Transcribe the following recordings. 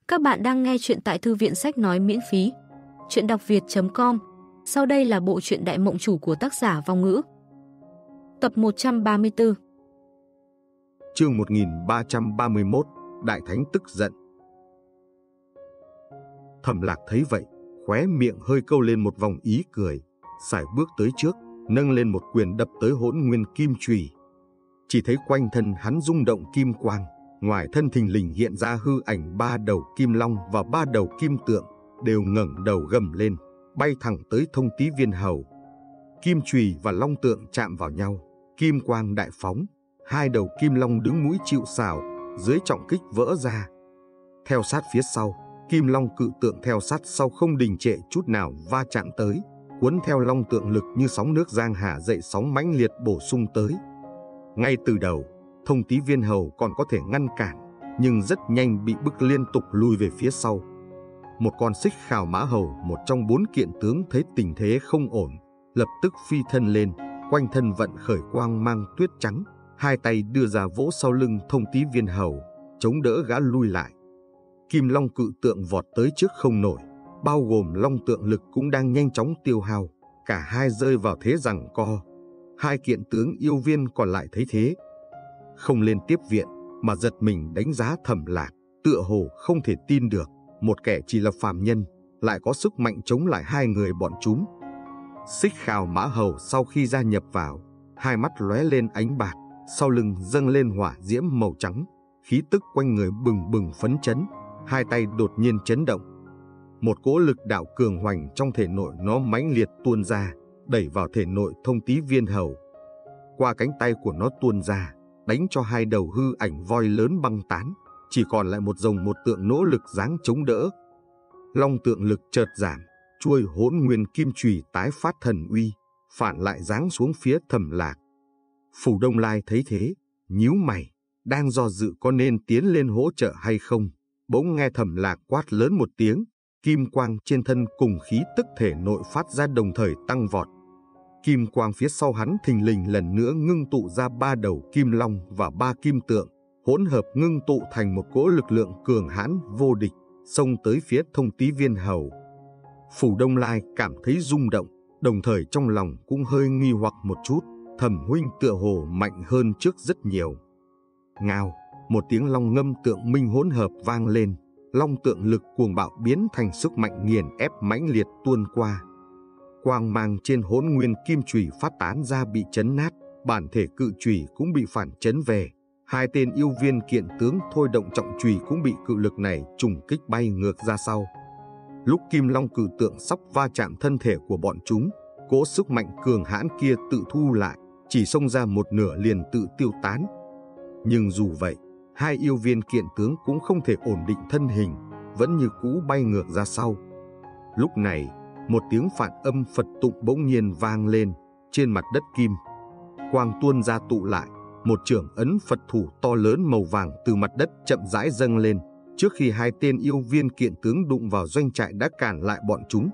Các bạn đang nghe chuyện tại thư viện sách nói miễn phí. Chuyện đọc việt.com. Sau đây là bộ truyện Đại Mộng Chủ của tác giả Vong Ngữ. Tập 134. Chương 1331, Đại Thánh tức giận. Thẩm Lạc thấy vậy, khóe miệng hơi câu lên một vòng ý cười, sải bước tới trước, nâng lên một quyền đập tới Hỗn Nguyên Kim Chùy. Chỉ thấy quanh thân hắn rung động kim quang, ngoài thân thình lình hiện ra hư ảnh 3 đầu kim long và 3 đầu kim tượng, đều ngẩng đầu gầm lên, bay thẳng tới Thông Tí Viên Hầu. Kim chùy và long tượng chạm vào nhau, kim quang đại phóng, 2 đầu kim long đứng mũi chịu sào, dưới trọng kích vỡ ra. Theo sát phía sau, kim long cự tượng theo sát sau không đình trệ chút nào va chạm tới, cuốn theo long tượng lực như sóng nước giang hà dậy sóng mãnh liệt bổ sung tới. Ngay từ đầu, Thông Tí Viên Hầu còn có thể ngăn cản, nhưng rất nhanh bị bức liên tục lùi về phía sau. Một con Xích Khảo Mã Hầu, một trong 4 kiện tướng, thấy tình thế không ổn, lập tức phi thân lên, quanh thân vận khởi quang mang tuyết trắng, 2 tay đưa ra vỗ sau lưng Thông Tí Viên Hầu, chống đỡ gã lui lại. Kim long cự tượng vọt tới trước không nổi, bao gồm long tượng lực cũng đang nhanh chóng tiêu hao, cả hai rơi vào thế giằng co. 2 kiện tướng yêu viên còn lại thấy thế, không lên tiếp viện, mà giật mình đánh giá Thẩm Lạc, tựa hồ không thể tin được, một kẻ chỉ là phàm nhân, lại có sức mạnh chống lại 2 người bọn chúng. Xích Khảo Mã Hầu sau khi gia nhập vào, 2 mắt lóe lên ánh bạc, sau lưng dâng lên hỏa diễm màu trắng, khí tức quanh người bừng bừng phấn chấn, 2 tay đột nhiên chấn động. Một cỗ lực đạo cường hoành trong thể nội nó mãnh liệt tuôn ra, đẩy vào thể nội Thông Tí Viên Hầu. Qua cánh tay của nó tuôn ra, đánh cho 2 đầu hư ảnh voi lớn băng tán, chỉ còn lại một dòng một tượng nỗ lực giáng chống đỡ. Long tượng lực chợt giảm, chuôi Hỗn Nguyên Kim Chùy tái phát thần uy, phản lại giáng xuống phía Thẩm Lạc. Phủ Đông Lai thấy thế, nhíu mày, đang do dự có nên tiến lên hỗ trợ hay không, bỗng nghe Thẩm Lạc quát lớn một tiếng, kim quang trên thân cùng khí tức thể nội phát ra đồng thời tăng vọt. Kim quang phía sau hắn thình lình lần nữa ngưng tụ ra 3 đầu kim long và 3 kim tượng, hỗn hợp ngưng tụ thành một cỗ lực lượng cường hãn vô địch, xông tới phía Thông Tí Viên Hầu. Phủ Đông Lai cảm thấy rung động, đồng thời trong lòng cũng hơi nghi hoặc một chút, Thẩm huynh tựa hồ mạnh hơn trước rất nhiều. Ngao, một tiếng long ngâm tượng minh hỗn hợp vang lên, long tượng lực cuồng bạo biến thành sức mạnh nghiền ép mãnh liệt tuôn qua. Quang mang trên Hỗn Nguyên Kim Chùy phát tán ra bị chấn nát, bản thể cự chùy cũng bị phản chấn về. 2 tên yêu viên kiện tướng thôi động trọng chùy cũng bị cự lực này trùng kích bay ngược ra sau. Lúc kim long cự tượng sắp va chạm thân thể của bọn chúng, cỗ sức mạnh cường hãn kia tự thu lại, chỉ xông ra một nửa liền tự tiêu tán. Nhưng dù vậy, 2 yêu viên kiện tướng cũng không thể ổn định thân hình, vẫn như cũ bay ngược ra sau. Lúc này, một tiếng phản âm Phật tụng bỗng nhiên vang lên, trên mặt đất kim quang tuôn ra tụ lại, một chưởng ấn Phật thủ to lớn màu vàng từ mặt đất chậm rãi dâng lên, trước khi 2 tên yêu viên kiện tướng đụng vào doanh trại đã cản lại bọn chúng.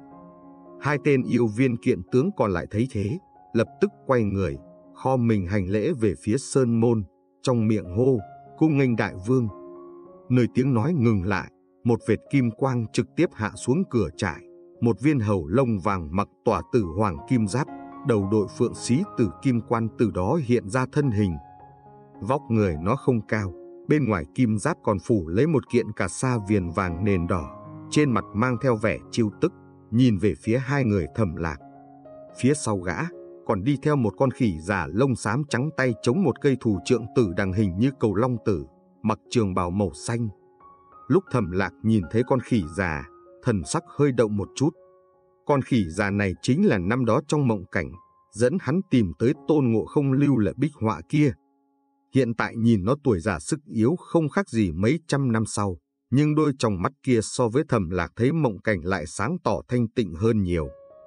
2 tên yêu viên kiện tướng còn lại thấy thế, lập tức quay người, khom mình hành lễ về phía sơn môn, trong miệng hô, cung nghênh đại vương. Nơi tiếng nói ngừng lại, một vệt kim quang trực tiếp hạ xuống cửa trại. Một viên hầu lông vàng mặc tỏa tử hoàng kim giáp, đầu đội phượng xí tử kim quan từ đó hiện ra thân hình. Vóc người nó không cao, bên ngoài kim giáp còn phủ lấy một kiện cà sa viền vàng nền đỏ, trên mặt mang theo vẻ trêu tức, nhìn về phía 2 người Thẩm Lạc. Phía sau gã còn đi theo một con khỉ già lông xám trắng, tay chống một cây thủ trượng tử đằng hình như cầu long tử, mặc trường bào màu xanh. Lúc Thẩm Lạc nhìn thấy con khỉ già, thần sắc hơi động một chút. Con khỉ già này chính là năm đó trong mộng cảnh dẫn hắn tìm tới Tôn Ngộ Không lưu lại bích họa kia. Hiện tại nhìn nó tuổi già sức yếu không khác gì mấy trăm năm sau, nhưng đôi tròng mắt kia so với Thẩm Lạc thấy mộng cảnh lại sáng tỏ thanh tịnh hơn nhiều.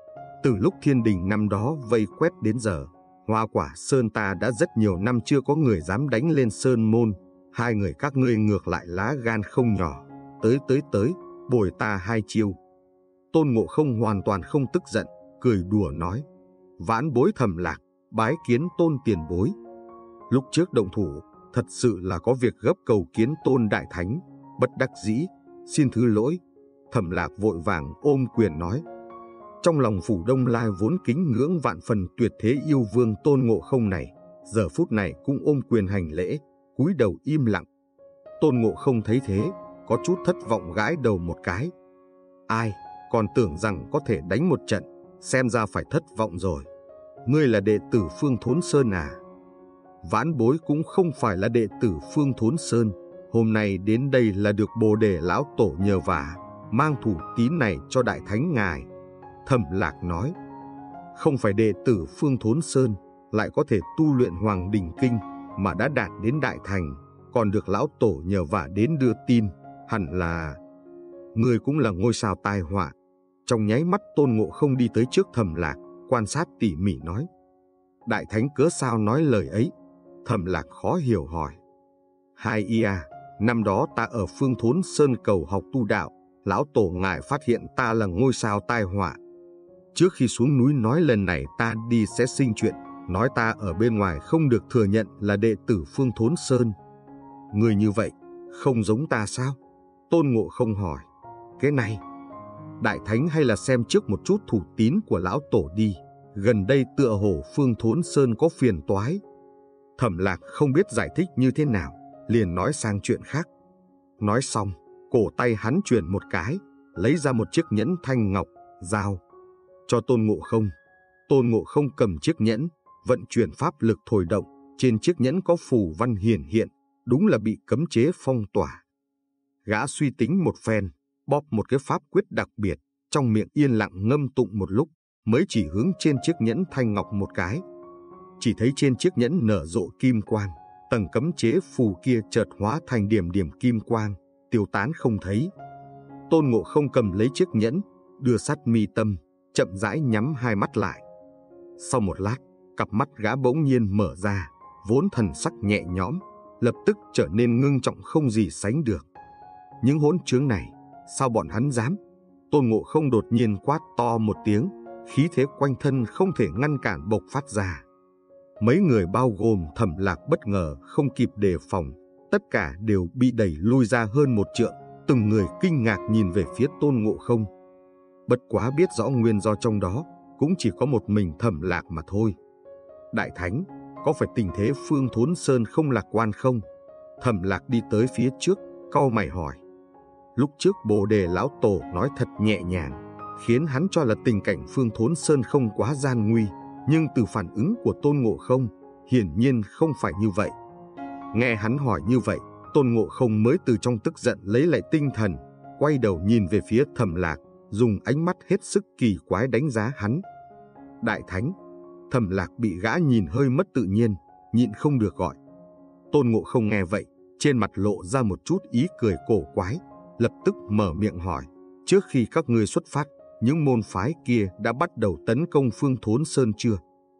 Từ lúc thiên đình năm đó vây quét đến giờ, Hoa Quả Sơn ta đã rất nhiều năm chưa có người dám đánh lên sơn môn. 2 người các ngươi ngược lại lá gan không nhỏ, tới, bồi ta 2 chiêu. Tôn Ngộ Không hoàn toàn không tức giận, cười đùa nói, vãn bối Thẩm Lạc, bái kiến Tôn tiền bối. Lúc trước động thủ, thật sự là có việc gấp cầu kiến Tôn đại thánh, bất đắc dĩ, Xin thứ lỗi. Thẩm Lạc vội vàng ôm quyền nói. Trong lòng Phủ Đông Lai vốn kính ngưỡng vạn phần tuyệt thế yêu vương Tôn Ngộ Không này, giờ phút này cũng ôm quyền hành lễ, cúi đầu im lặng. Tôn Ngộ Không thấy thế, có chút thất vọng gãi đầu một cái. Ai, còn tưởng rằng có thể đánh một trận, xem ra phải thất vọng rồi. Ngươi là đệ tử Phương Thốn Sơn à? Vãn bối cũng không phải là đệ tử Phương Thốn Sơn, hôm nay đến đây là được Bồ Đề lão tổ nhờ vả, mang thủ tín này cho Đại Thánh ngài. Thẩm Lạc nói. Không phải đệ tử Phương Thốn Sơn, lại có thể tu luyện Hoàng Đình Kinh mà đã đạt đến Đại Thành, còn được lão tổ nhờ vả đến đưa tin, hẳn là ngươi cũng là ngôi sao tai họa. Trong nháy mắt Tôn Ngộ Không đi tới trước Thẩm Lạc, quan sát tỉ mỉ nói. Đại Thánh cớ sao nói lời ấy? Thẩm Lạc khó hiểu hỏi. Hai ia, năm đó ta ở Phương Thốn Sơn cầu học tu đạo, lão tổ ngài phát hiện ta là ngôi sao tai họa. Trước khi xuống núi nói lần này ta đi sẽ sinh chuyện, nói ta ở bên ngoài không được thừa nhận là đệ tử Phương Thốn Sơn. Người như vậy, không giống ta sao? Tôn Ngộ Không hỏi. Cái này, Đại Thánh hay là xem trước một chút thủ tín của lão tổ đi, gần đây tựa hồ Phương Thốn Sơn có phiền toái. Thẩm Lạc không biết giải thích như thế nào, liền nói sang chuyện khác. Nói xong, cổ tay hắn chuyển một cái, lấy ra một chiếc nhẫn thanh ngọc, giao cho Tôn Ngộ Không. Tôn Ngộ Không cầm chiếc nhẫn, vận chuyển pháp lực thổi động, trên chiếc nhẫn có phù văn hiển hiện, đúng là bị cấm chế phong tỏa. Gã suy tính một phen, bóp một cái pháp quyết đặc biệt, trong miệng yên lặng ngâm tụng một lúc, mới chỉ hướng trên chiếc nhẫn thanh ngọc một cái. Chỉ thấy trên chiếc nhẫn nở rộ kim quang, tầng cấm chế phù kia chợt hóa thành điểm điểm kim quang, tiêu tán không thấy. Tôn Ngộ Không cầm lấy chiếc nhẫn, đưa sát mi tâm, chậm rãi nhắm hai mắt lại. Sau một lát, cặp mắt gã bỗng nhiên mở ra, vốn thần sắc nhẹ nhõm, lập tức trở nên ngưng trọng không gì sánh được. Những hỗn trướng này, sao bọn hắn dám? Tôn Ngộ Không đột nhiên quát to một tiếng, khí thế quanh thân không thể ngăn cản bộc phát ra. Mấy người bao gồm Thẩm Lạc bất ngờ không kịp đề phòng, tất cả đều bị đẩy lui ra hơn một trượng, từng người kinh ngạc nhìn về phía Tôn Ngộ Không. Bất quá biết rõ nguyên do trong đó, cũng chỉ có một mình Thẩm Lạc mà thôi. Đại Thánh, có phải tình thế Phương Thốn Sơn không lạc quan không? Thẩm Lạc đi tới phía trước, cau mày hỏi. Lúc trước Bồ Đề lão tổ nói thật nhẹ nhàng, khiến hắn cho là tình cảnh Phương Thốn Sơn không quá gian nguy, nhưng từ phản ứng của Tôn Ngộ Không, hiển nhiên không phải như vậy. Nghe hắn hỏi như vậy, Tôn Ngộ Không mới từ trong tức giận lấy lại tinh thần, quay đầu nhìn về phía Thẩm Lạc, dùng ánh mắt hết sức kỳ quái đánh giá hắn. Đại Thánh. Thẩm Lạc bị gã nhìn hơi mất tự nhiên, nhịn không được gọi. Tôn Ngộ Không nghe vậy, trên mặt lộ ra một chút ý cười cổ quái, lập tức mở miệng hỏi. Trước khi các ngươi xuất phát, những môn phái kia đã bắt đầu tấn công Phương Thốn Sơn chưa?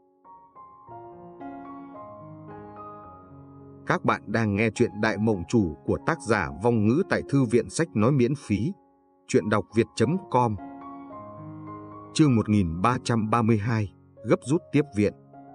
Các bạn đang nghe chuyện Đại Mộng Chủ của tác giả Vong Ngữ tại Thư viện Sách Nói miễn phí. Chuyện đọc việt.com. Chương 1332, gấp rút tiếp viện.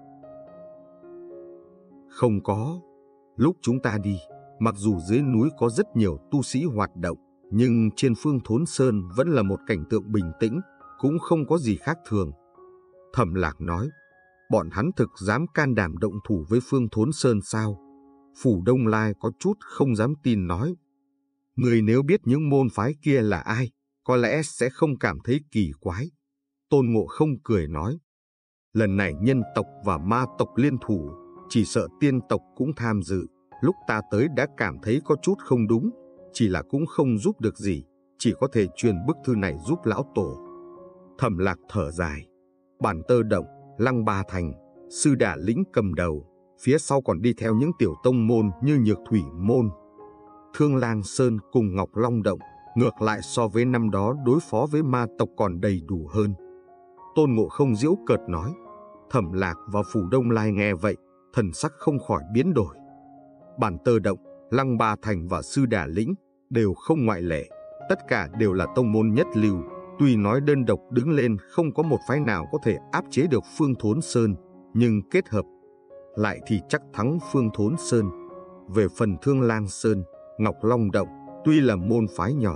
Không có. Lúc chúng ta đi, mặc dù dưới núi có rất nhiều tu sĩ hoạt động, nhưng trên Phương Thốn Sơn vẫn là một cảnh tượng bình tĩnh, cũng không có gì khác thường. Thẩm Lạc nói, bọn hắn thực dám can đảm động thủ với Phương Thốn Sơn sao? Phủ Đông Lai có chút không dám tin nói. Người nếu biết những môn phái kia là ai, có lẽ sẽ không cảm thấy kỳ quái. Tôn Ngộ Không cười nói, lần này nhân tộc và ma tộc liên thủ, chỉ sợ tiên tộc cũng tham dự. Lúc ta tới đã cảm thấy có chút không đúng, chỉ là cũng không giúp được gì, chỉ có thể truyền bức thư này giúp lão tổ. Thẩm Lạc thở dài, Bản Tơ Động, Lăng Ba Thành, Sư Đà Lĩnh cầm đầu, phía sau còn đi theo những tiểu tông môn như Nhược Thủy Môn, Thương Lang Sơn cùng Ngọc Long Động, ngược lại so với năm đó đối phó với ma tộc còn đầy đủ hơn. Tôn Ngộ Không giễu cợt nói. Thẩm Lạc và Phủ Đông Lai nghe vậy, thần sắc không khỏi biến đổi. Bản Tơ Động, Lăng Ba Thành và Sư Đà Lĩnh đều không ngoại lệ, tất cả đều là tông môn nhất lưu. Tuy nói đơn độc đứng lên không có một phái nào có thể áp chế được Phương Thốn Sơn, nhưng kết hợp lại thì chắc thắng Phương Thốn Sơn. Về phần Thương Lang Sơn, Ngọc Long Động, tuy là môn phái nhỏ,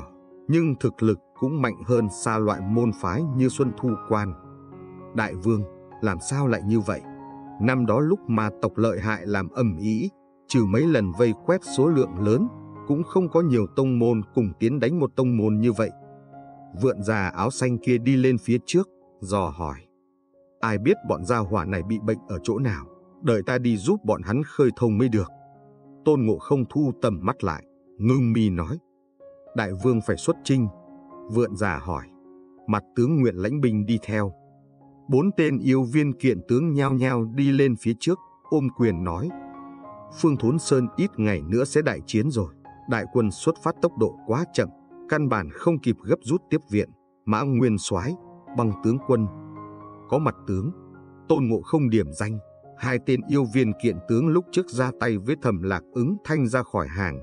nhưng thực lực cũng mạnh hơn xa loại môn phái như Xuân Thu Quan. Đại vương, làm sao lại như vậy? Năm đó lúc ma tộc lợi hại làm ầm ĩ, trừ mấy lần vây quét số lượng lớn, cũng không có nhiều tông môn cùng tiến đánh một tông môn như vậy. Vượn già áo xanh kia đi lên phía trước, dò hỏi. Ai biết bọn gia hỏa này bị bệnh ở chỗ nào, đợi ta đi giúp bọn hắn khơi thông mới được. Tôn Ngộ Không thu tầm mắt lại, ngưng mi nói. Đại vương phải xuất chinh. Vượn già hỏi. Mặt tướng nguyện lãnh binh đi theo. 4 tên yêu viên kiện tướng nhao nhao đi lên phía trước, ôm quyền nói. Phương Thốn Sơn ít ngày nữa sẽ đại chiến rồi. Đại quân xuất phát tốc độ quá chậm, căn bản không kịp gấp rút tiếp viện. Mã Nguyên Soái, Băng tướng quân. Có mặt tướng. Tôn Ngộ Không điểm danh. 2 tên yêu viên kiện tướng lúc trước ra tay với Thẩm Lạc ứng thanh ra khỏi hàng.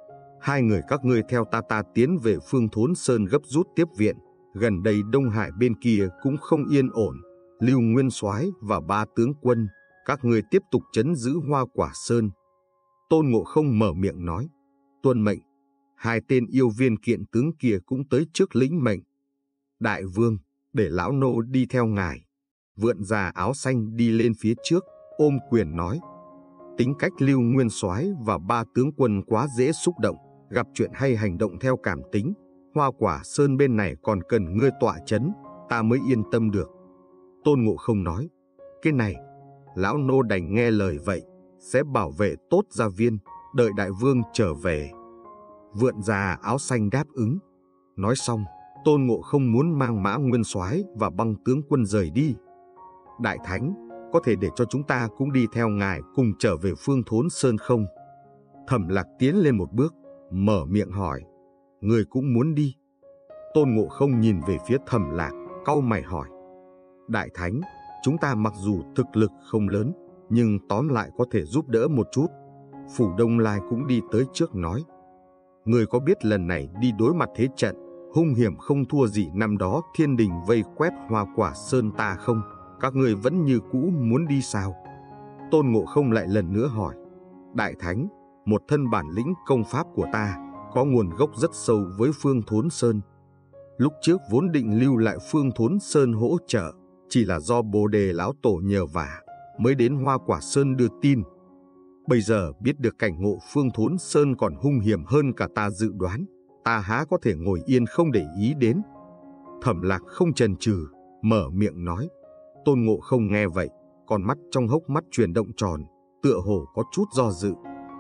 2 người các ngươi theo ta tiến về Phương Thốn Sơn gấp rút tiếp viện. Gần đây Đông Hải bên kia cũng không yên ổn. Lưu Nguyên Soái và 3 tướng quân, các ngươi tiếp tục trấn giữ Hoa Quả Sơn. Tôn Ngộ Không mở miệng nói. Tuân mệnh. 2 tên yêu viên kiện tướng kia cũng tới trước lĩnh mệnh. Đại vương, để lão nô đi theo ngài. Vượn già áo xanh đi lên phía trước, ôm quyền nói. Tính cách Lưu Nguyên Soái và 3 tướng quân quá dễ xúc động, gặp chuyện hay hành động theo cảm tính. Hoa Quả Sơn bên này còn cần ngươi tọa chấn, ta mới yên tâm được. Tôn Ngộ Không nói. Cái này, lão nô đành nghe lời vậy, sẽ bảo vệ tốt gia viên, đợi đại vương trở về. Vượn già áo xanh đáp ứng. Nói xong, Tôn Ngộ Không muốn mang Mã Nguyên Soái và Băng tướng quân rời đi. Đại thánh, có thể để cho chúng ta cũng đi theo ngài cùng trở về Phương Thốn Sơn không? Thẩm Lạc tiến lên một bước, mở miệng hỏi. Người cũng muốn đi? Tôn Ngộ Không nhìn về phía Thẩm Lạc, cau mày hỏi. Đại thánh, chúng ta mặc dù thực lực không lớn, nhưng tóm lại có thể giúp đỡ một chút. Phủ Đông Lai cũng đi tới trước nói. Người có biết lần này đi đối mặt thế trận, hung hiểm không thua gì năm đó Thiên Đình vây quét Hoa Quả Sơn ta không? Các người vẫn như cũ muốn đi sao? Tôn Ngộ Không lại lần nữa hỏi. Đại thánh, một thân bản lĩnh công pháp của ta có nguồn gốc rất sâu với Phương Thốn Sơn. Lúc trước vốn định lưu lại Phương Thốn Sơn hỗ trợ, chỉ là do Bồ Đề lão tổ nhờ vả mới đến Hoa Quả Sơn đưa tin. Bây giờ biết được cảnh ngộ Phương Thốn Sơn còn hung hiểm hơn cả ta dự đoán, ta há có thể ngồi yên không để ý đến. Thẩm Lạc không chần chừ, mở miệng nói. Tôn Ngộ Không nghe vậy, con mắt trong hốc mắt chuyển động tròn, tựa hồ có chút do dự.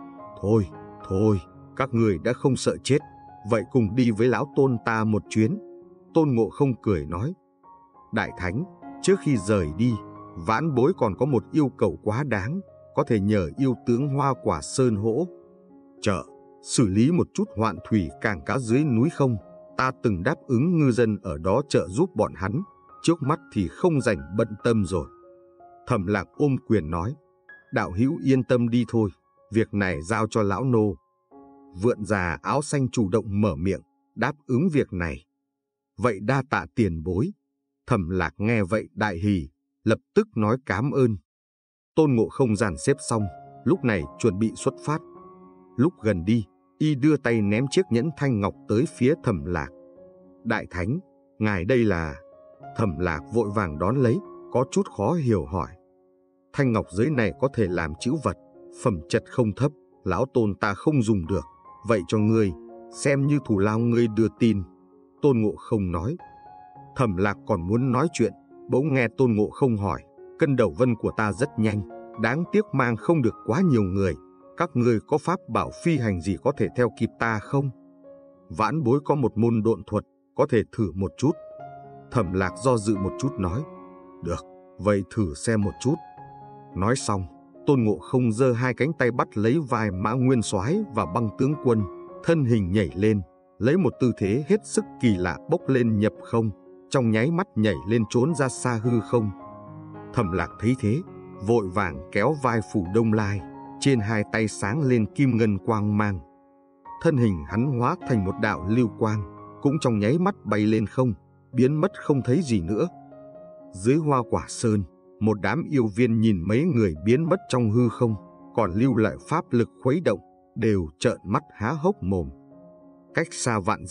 Thôi, các người đã không sợ chết, vậy cùng đi với lão Tôn ta một chuyến. Tôn Ngộ Không cười nói. Đại thánh, trước khi rời đi, vãn bối còn có một yêu cầu quá đáng, có thể nhờ yêu tướng Hoa Quả Sơn hỗ trợ xử lý một chút hoạn thủy cảng cá dưới núi không? Ta từng đáp ứng ngư dân ở đó trợ giúp bọn hắn, trước mắt thì không rảnh bận tâm rồi. Thẩm Lạc ôm quyền nói. Đạo hữu yên tâm đi thôi, việc này giao cho lão nô. Vượn già áo xanh chủ động mở miệng, đáp ứng việc này. Vậy đa tạ tiền bối. Thẩm Lạc nghe vậy đại hỉ, lập tức nói cám ơn. Tôn Ngộ Không dàn xếp xong, lúc này chuẩn bị xuất phát. Lúc gần đi, y đưa tay ném chiếc nhẫn thanh ngọc tới phía Thẩm Lạc. Đại thánh, ngài đây là... Thẩm Lạc vội vàng đón lấy, có chút khó hiểu hỏi. Thanh ngọc dưới này có thể làm chữ vật, phẩm chất không thấp, lão Tôn ta không dùng được, vậy cho ngươi, xem như thù lao ngươi đưa tin. Tôn Ngộ Không nói. Thẩm Lạc còn muốn nói chuyện, bỗng nghe Tôn Ngộ Không hỏi. Cân đầu vân của ta rất nhanh, đáng tiếc mang không được quá nhiều người. Các ngươi có pháp bảo phi hành gì có thể theo kịp ta không? Vãn bối có một môn độn thuật, có thể thử một chút. Thẩm Lạc do dự một chút nói. Được, vậy thử xem một chút. Nói xong, Tôn Ngộ Không giơ 2 cánh tay bắt lấy vai Mã Nguyên Soái và Băng tướng quân, thân hình nhảy lên, lấy một tư thế hết sức kỳ lạ bốc lên nhập không, trong nháy mắt nhảy lên trốn ra xa hư không. Thẩm Lạc thấy thế, vội vàng kéo vai Phủ Đông Lai, trên 2 tay sáng lên kim ngân quang mang. Thân hình hắn hóa thành một đạo lưu quang, cũng trong nháy mắt bay lên không, biến mất không thấy gì nữa. Dưới Hoa Quả Sơn, một đám yêu viên nhìn mấy người biến mất trong hư không, còn lưu lại pháp lực khuấy động, đều trợn mắt há hốc mồm. Cách xa vạn dặm,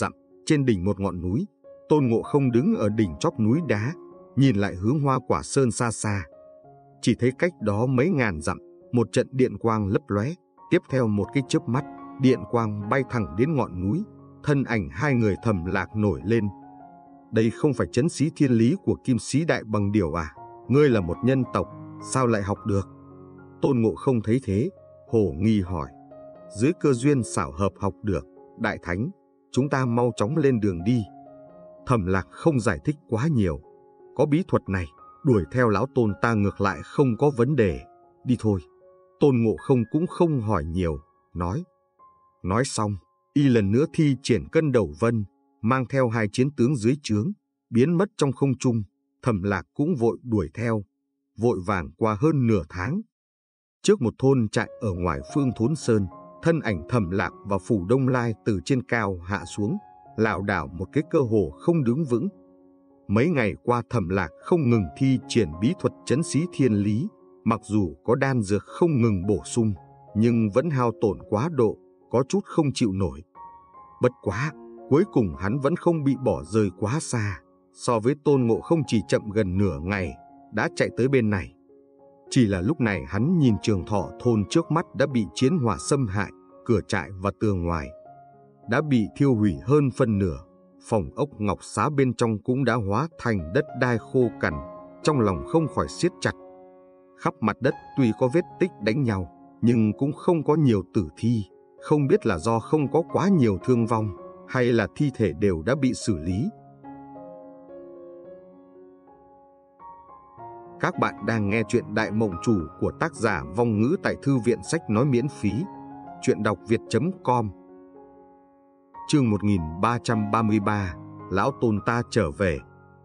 trên đỉnh một ngọn núi, Tôn Ngộ Không đứng ở đỉnh chóp núi đá, nhìn lại hướng Hoa Quả Sơn xa xa. Chỉ thấy cách đó mấy ngàn dặm, một trận điện quang lấp lóe, tiếp theo một cái chớp mắt, điện quang bay thẳng đến ngọn núi, thân ảnh hai người Thẩm Lạc nổi lên. Đây không phải trấn xí thiên lý của Kim Sĩ Đại Bằng Điểu à? Ngươi là một nhân tộc, sao lại học được? Tôn Ngộ Không thấy thế, hồ nghi hỏi. Dưới cơ duyên xảo hợp học được, Đại Thánh, chúng ta mau chóng lên đường đi. Thẩm Lạc không giải thích quá nhiều. Có bí thuật này, đuổi theo lão Tôn ta ngược lại không có vấn đề. Đi thôi. Tôn Ngộ Không cũng không hỏi nhiều, nói. Nói xong, y lần nữa thi triển cân đầu vân, mang theo hai chiến tướng dưới trướng, biến mất trong không trung. Thẩm Lạc cũng vội đuổi theo, vội vàng qua hơn nửa tháng. Trước một thôn trại ở ngoài Phương Thốn Sơn, thân ảnh Thẩm Lạc và Phủ Đông Lai từ trên cao hạ xuống, lảo đảo một cái cơ hồ không đứng vững. Mấy ngày qua Thẩm Lạc không ngừng thi triển bí thuật trấn xí thiên lý, mặc dù có đan dược không ngừng bổ sung, nhưng vẫn hao tổn quá độ, có chút không chịu nổi. Bất quá, cuối cùng hắn vẫn không bị bỏ rơi quá xa, so với Tôn Ngộ Không chỉ chậm gần nửa ngày, đã chạy tới bên này. Chỉ là lúc này hắn nhìn Trường Thọ thôn trước mắt đã bị chiến hỏa xâm hại, cửa trại và tường ngoài đã bị thiêu hủy hơn phân nửa, phòng ốc ngọc xá bên trong cũng đã hóa thành đất đai khô cằn, trong lòng không khỏi siết chặt. Khắp mặt đất tuy có vết tích đánh nhau, nhưng cũng không có nhiều tử thi, không biết là do không có quá nhiều thương vong, hay là thi thể đều đã bị xử lý. Các bạn đang nghe chuyện Đại Mộng Chủ của tác giả Vong Ngữ tại Thư viện Sách Nói miễn phí. Chuyện đọc việt.com. Chương 1333, Lão Tôn ta trở về.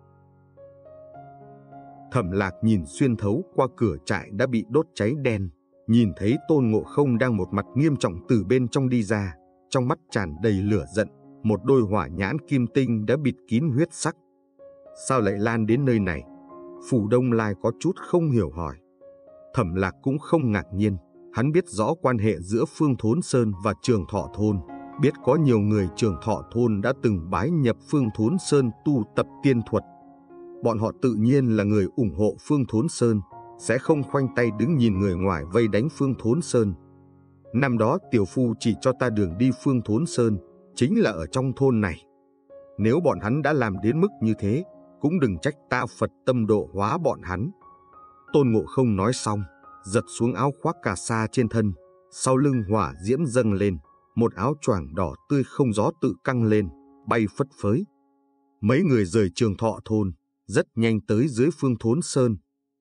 Thẩm Lạc nhìn xuyên thấu qua cửa trại đã bị đốt cháy đen, nhìn thấy Tôn Ngộ Không đang một mặt nghiêm trọng từ bên trong đi ra, trong mắt tràn đầy lửa giận, một đôi hỏa nhãn kim tinh đã bịt kín huyết sắc. Sao lại lan đến nơi này? Phủ Đông Lai có chút không hiểu hỏi. Thẩm Lạc cũng không ngạc nhiên, hắn biết rõ quan hệ giữa Phương Thốn Sơn và Trường Thọ thôn, biết có nhiều người Trường Thọ thôn đã từng bái nhập Phương Thốn Sơn tu tập tiên thuật. Bọn họ tự nhiên là người ủng hộ Phương Thốn Sơn, sẽ không khoanh tay đứng nhìn người ngoài vây đánh Phương Thốn Sơn. Năm đó tiểu phu chỉ cho ta đường đi Phương Thốn Sơn, chính là ở trong thôn này. Nếu bọn hắn đã làm đến mức như thế, cũng đừng trách ta Phật tâm độ hóa bọn hắn. Tôn Ngộ Không nói xong, giật xuống áo khoác cà sa trên thân, sau lưng hỏa diễm dâng lên, một áo choàng đỏ tươi không gió tự căng lên, bay phất phới. Mấy người rời Trường Thọ thôn, rất nhanh tới dưới Phương Thốn Sơn.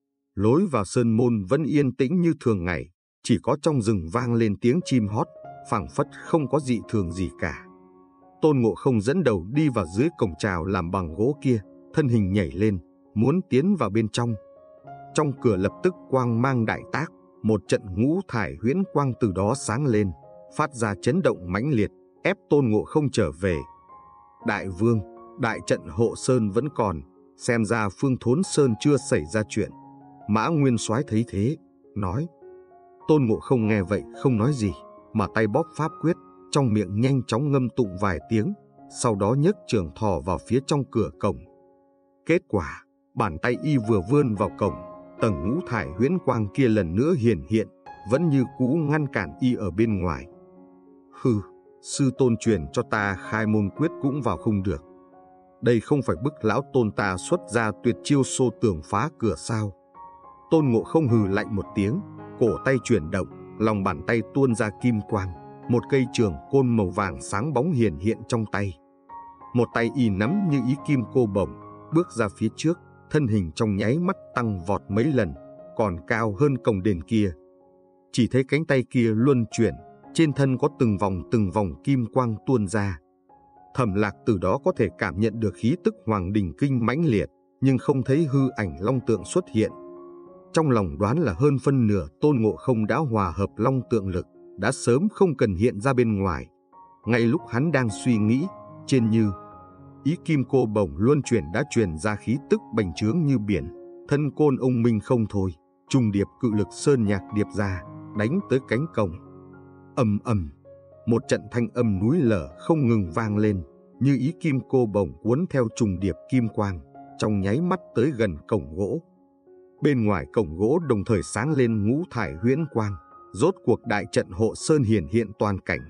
Lối vào sơn môn vẫn yên tĩnh như thường ngày, chỉ có trong rừng vang lên tiếng chim hót, phảng phất không có dị thường gì cả. Tôn Ngộ Không dẫn đầu đi vào dưới cổng chào làm bằng gỗ kia, thân hình nhảy lên, muốn tiến vào bên trong. Trong cửa lập tức quang mang đại tác, một trận ngũ thải huyễn quang từ đó sáng lên, phát ra chấn động mãnh liệt, ép Tôn Ngộ Không trở về. Đại vương, đại trận hộ sơn vẫn còn, xem ra Phương Thốn Sơn chưa xảy ra chuyện. Mã Nguyên Soái thấy thế, nói. Tôn Ngộ Không nghe vậy không nói gì, mà tay bóp pháp quyết, trong miệng nhanh chóng ngâm tụng vài tiếng, sau đó nhấc trường thò vào phía trong cửa cổng. Kết quả, bàn tay y vừa vươn vào cổng, tầng ngũ thải huyễn quang kia lần nữa hiển hiện, vẫn như cũ ngăn cản y ở bên ngoài. Hừ, sư tôn truyền cho ta khai môn quyết cũng vào không được. Đây không phải bức lão tôn ta xuất ra tuyệt chiêu xô tường phá cửa sao? Tôn Ngộ Không hừ lạnh một tiếng, cổ tay chuyển động, lòng bàn tay tuôn ra kim quang, một cây trường côn màu vàng sáng bóng hiển hiện trong tay. Một tay y nắm như ý kim cô bổng, bước ra phía trước, thân hình trong nháy mắt tăng vọt mấy lần, còn cao hơn cổng đền kia. Chỉ thấy cánh tay kia luân chuyển, trên thân có từng vòng kim quang tuôn ra. Thẩm Lạc từ đó có thể cảm nhận được khí tức Hoàng Đình Kinh mãnh liệt, nhưng không thấy hư ảnh long tượng xuất hiện. Trong lòng đoán là hơn phân nửa Tôn Ngộ Không đã hòa hợp long tượng lực, đã sớm không cần hiện ra bên ngoài. Ngay lúc hắn đang suy nghĩ, trên như ý kim cô bổng luân chuyển đã truyền ra khí tức bành trướng như biển, thân côn ông minh không thôi, trùng điệp cự lực sơn nhạc điệp ra, đánh tới cánh cổng. Ầm ầm, một trận thanh âm núi lở không ngừng vang lên, như ý kim cô bổng cuốn theo trùng điệp kim quang, trong nháy mắt tới gần cổng gỗ. Bên ngoài cổng gỗ đồng thời sáng lên ngũ thải huyễn quang, rốt cuộc đại trận hộ sơn hiển hiện toàn cảnh.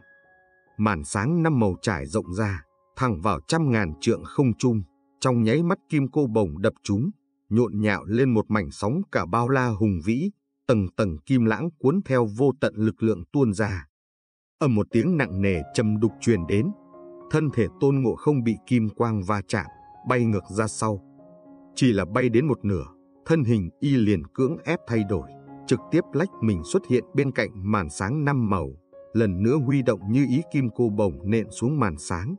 Màn sáng 5 màu trải rộng ra, thẳng vào trăm ngàn trượng không trung, trong nháy mắt kim cô bổng đập trúng, nhộn nhạo lên một mảnh sóng cả bao la hùng vĩ, tầng tầng kim lãng cuốn theo vô tận lực lượng tuôn ra. Ầm một tiếng nặng nề trầm đục truyền đến, thân thể Tôn Ngộ Không bị kim quang va chạm, bay ngược ra sau. Chỉ là bay đến một nửa, thân hình y liền cưỡng ép thay đổi, trực tiếp lách mình xuất hiện bên cạnh màn sáng 5 màu, lần nữa huy động như ý kim cô bổng nện xuống màn sáng.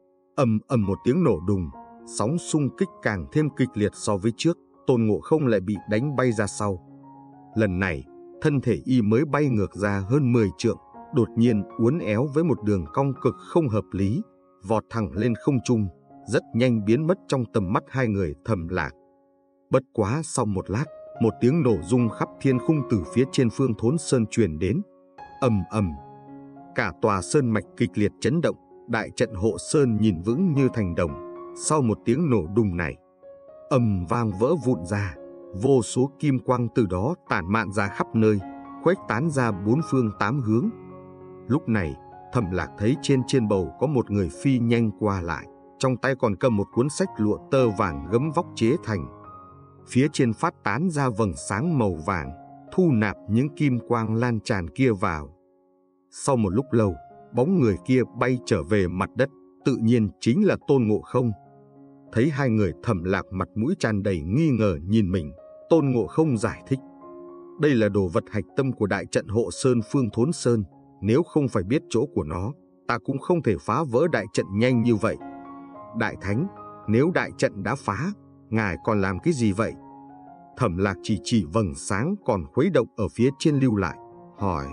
Ầm ầm một tiếng nổ đùng, sóng xung kích càng thêm kịch liệt so với trước, Tôn Ngộ Không lại bị đánh bay ra sau. Lần này, thân thể y mới bay ngược ra hơn 10 trượng, đột nhiên uốn éo với một đường cong cực không hợp lý, vọt thẳng lên không trung, rất nhanh biến mất trong tầm mắt hai người Thẩm Lạc. Bất quá sau một lát, một tiếng nổ rung khắp thiên khung từ phía trên Phương Thốn Sơn truyền đến. Ầm ầm, cả tòa sơn mạch kịch liệt chấn động, đại trận hộ sơn nhìn vững như thành đồng. Sau một tiếng nổ đùng này, ầm vang vỡ vụn ra, vô số kim quang từ đó tản mạn ra khắp nơi, khuếch tán ra bốn phương tám hướng. Lúc này, Thẩm Lạc thấy trên bầu có một người phi nhanh qua lại, trong tay còn cầm một cuốn sách lụa tơ vàng gấm vóc chế thành. Phía trên phát tán ra vầng sáng màu vàng, thu nạp những kim quang lan tràn kia vào. Sau một lúc lâu, bóng người kia bay trở về mặt đất, tự nhiên chính là Tôn Ngộ Không. Thấy hai người, Thẩm Lạc mặt mũi tràn đầy nghi ngờ nhìn mình, Tôn Ngộ Không giải thích: đây là đồ vật hạch tâm của đại trận hộ sơn Phương Thốn Sơn, nếu không phải biết chỗ của nó, ta cũng không thể phá vỡ đại trận nhanh như vậy. Đại Thánh, nếu đại trận đã phá, ngài còn làm cái gì vậy? Thẩm Lạc chỉ vầng sáng còn khuấy động ở phía trên lưu lại, hỏi.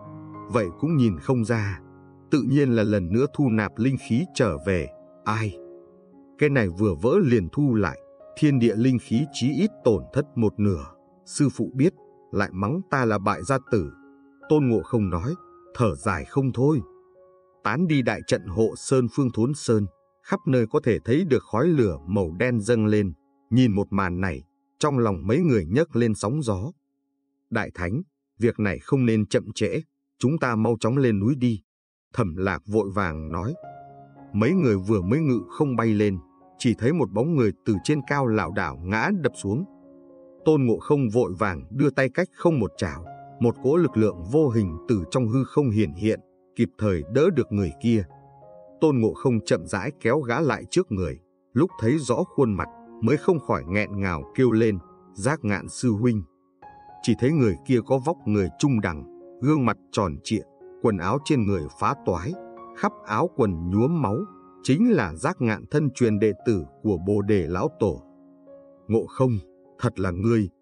Vậy cũng nhìn không ra, tự nhiên là lần nữa thu nạp linh khí trở về. Ai? Cái này vừa vỡ liền thu lại, thiên địa linh khí chí ít tổn thất một nửa. Sư phụ biết, lại mắng ta là bại gia tử. Tôn Ngộ Không nói, thở dài không thôi. Tán đi đại trận hộ sơn Phương Thốn Sơn, khắp nơi có thể thấy được khói lửa màu đen dâng lên. Nhìn một màn này, trong lòng mấy người nhấc lên sóng gió. Đại Thánh, việc này không nên chậm trễ, chúng ta mau chóng lên núi đi. Thẩm Lạc vội vàng nói. Mấy người vừa mới ngự không bay lên, chỉ thấy một bóng người từ trên cao lảo đảo ngã đập xuống. Tôn Ngộ Không vội vàng đưa tay cách không một chảo, một cỗ lực lượng vô hình từ trong hư không hiển hiện, kịp thời đỡ được người kia. Tôn Ngộ Không chậm rãi kéo gã lại trước người, lúc thấy rõ khuôn mặt mới không khỏi nghẹn ngào kêu lên, Giác Ngạn sư huynh. Chỉ thấy người kia có vóc người trung đẳng, gương mặt tròn trịa, quần áo trên người phá toái, khắp áo quần nhuốm máu, chính là Giác Ngạn thân truyền đệ tử của Bồ Đề lão tổ. Ngộ Không, thật là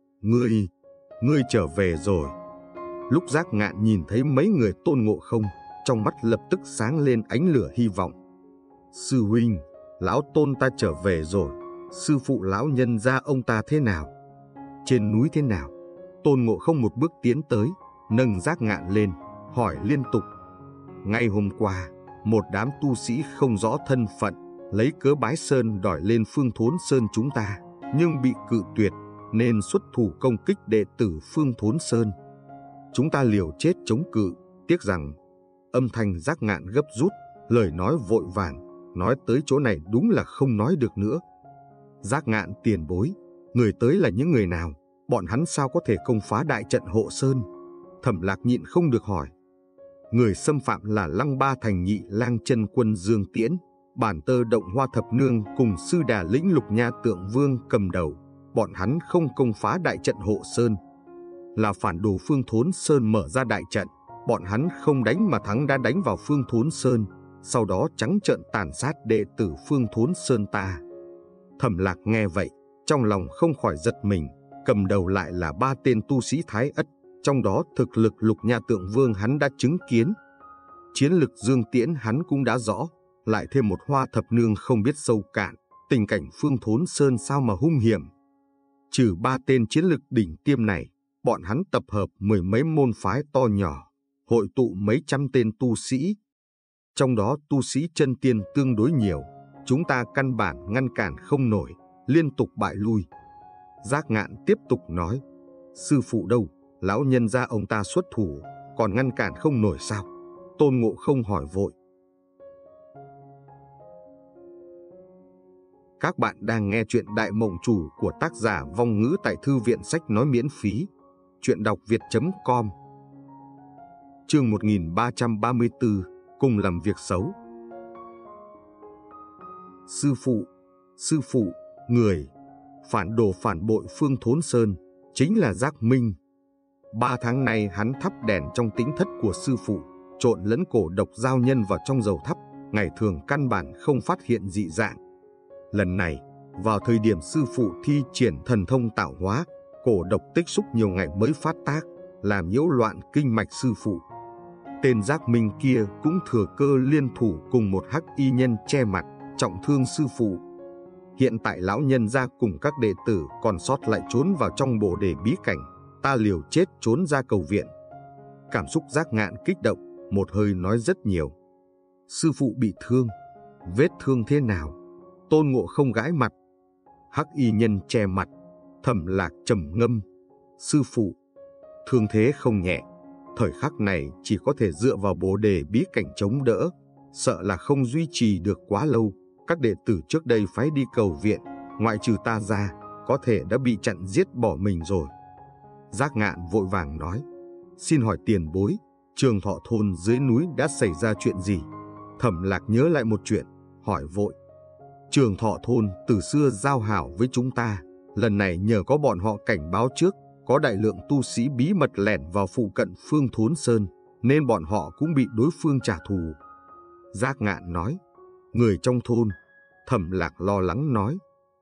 ngươi trở về rồi. Lúc Giác Ngạn nhìn thấy mấy người Tôn Ngộ Không, trong mắt lập tức sáng lên ánh lửa hy vọng. Sư huynh, lão Tôn ta trở về rồi. Sư phụ lão nhân gia ông ta thế nào? Trên núi thế nào? Tôn Ngộ Không một bước tiến tới, nâng Giác Ngạn lên, hỏi liên tục. Ngay hôm qua, một đám tu sĩ không rõ thân phận, lấy cớ bái sơn đòi lên Phương Thốn Sơn chúng ta, nhưng bị cự tuyệt, nên xuất thủ công kích đệ tử Phương Thốn Sơn. Chúng ta liều chết chống cự, tiếc rằng âm thanh Giác Ngạn gấp rút, lời nói vội vàng, nói tới chỗ này đúng là không nói được nữa. Giác Ngạn tiền bối, người tới là những người nào? Bọn hắn sao có thể công phá đại trận hộ sơn? Thẩm Lạc nhịn không được hỏi. Người xâm phạm là Lăng Ba Thành Nhị Lang Chân Quân Dương Tiễn, Bản Tơ Động Hoa Thập Nương cùng Sư Đà Lĩnh Lục Nha Tượng Vương cầm đầu. Bọn hắn không công phá đại trận hộ sơn, là phản đồ Phương Thốn Sơn mở ra đại trận. Bọn hắn không đánh mà thắng đã đánh vào Phương Thốn Sơn, sau đó trắng trợn tàn sát đệ tử Phương Thốn Sơn ta. Thẩm Lạc nghe vậy, trong lòng không khỏi giật mình. Cầm đầu lại là 3 tên tu sĩ Thái Ất, trong đó thực lực Lục Nha Tượng Vương hắn đã chứng kiến, chiến lực Dương Tiễn hắn cũng đã rõ, lại thêm một Hoa Thập Nương không biết sâu cạn, tình cảnh Phương Thốn Sơn sao mà hung hiểm. Trừ 3 tên chiến lực đỉnh tiêm này, bọn hắn tập hợp 10 mấy môn phái to nhỏ, hội tụ mấy trăm tên tu sĩ. Trong đó tu sĩ chân tiên tương đối nhiều, chúng ta căn bản ngăn cản không nổi, liên tục bại lui. Giác Ngạn tiếp tục nói, sư phụ đâu, lão nhân gia ông ta xuất thủ, còn ngăn cản không nổi sao? Tôn Ngộ Không hỏi vội. Các bạn đang nghe chuyện Đại Mộng Chủ của tác giả Vong Ngữ tại Thư viện Sách Nói miễn phí. Chuyện đọc việt.com. Chương 1334, cùng làm việc xấu. Sư phụ, người phản đồ phản bội Phương Thốn Sơn chính là Giác Minh. 3 tháng nay hắn thắp đèn trong tĩnh thất của sư phụ, trộn lẫn cổ độc giao nhân vào trong dầu thắp, ngày thường căn bản không phát hiện dị dạng. Lần này, vào thời điểm sư phụ thi triển thần thông tạo hóa, cổ độc tích xúc nhiều ngày mới phát tác, làm nhiễu loạn kinh mạch sư phụ. Tên Giác Minh kia cũng thừa cơ liên thủ cùng một hắc y nhân che mặt, trọng thương sư phụ. Hiện tại lão nhân gia cùng các đệ tử còn sót lại trốn vào trong bồ đề bí cảnh, ta liều chết trốn ra cầu viện. Cảm xúc Giác Ngạn kích động, một hơi nói rất nhiều. Sư phụ bị thương, vết thương thế nào? Tôn Ngộ Không gãi mặt. Hắc y nhân che mặt, Thẩm Lạc trầm ngâm. Sư phụ, thương thế không nhẹ, thời khắc này chỉ có thể dựa vào bồ đề bí cảnh chống đỡ, sợ là không duy trì được quá lâu. Các đệ tử trước đây phái đi cầu viện, ngoại trừ ta ra, có thể đã bị chặn giết bỏ mình rồi. Giác Ngạn vội vàng nói, xin hỏi tiền bối, Trường Thọ thôn dưới núi đã xảy ra chuyện gì? Thẩm Lạc nhớ lại một chuyện, hỏi vội. Trường Thọ thôn từ xưa giao hảo với chúng ta, lần này nhờ có bọn họ cảnh báo trước, có đại lượng tu sĩ bí mật lẻn vào phụ cận Phương Thốn Sơn, nên bọn họ cũng bị đối phương trả thù. Giác Ngạn nói, người trong thôn. Thẩm Lạc lo lắng nói,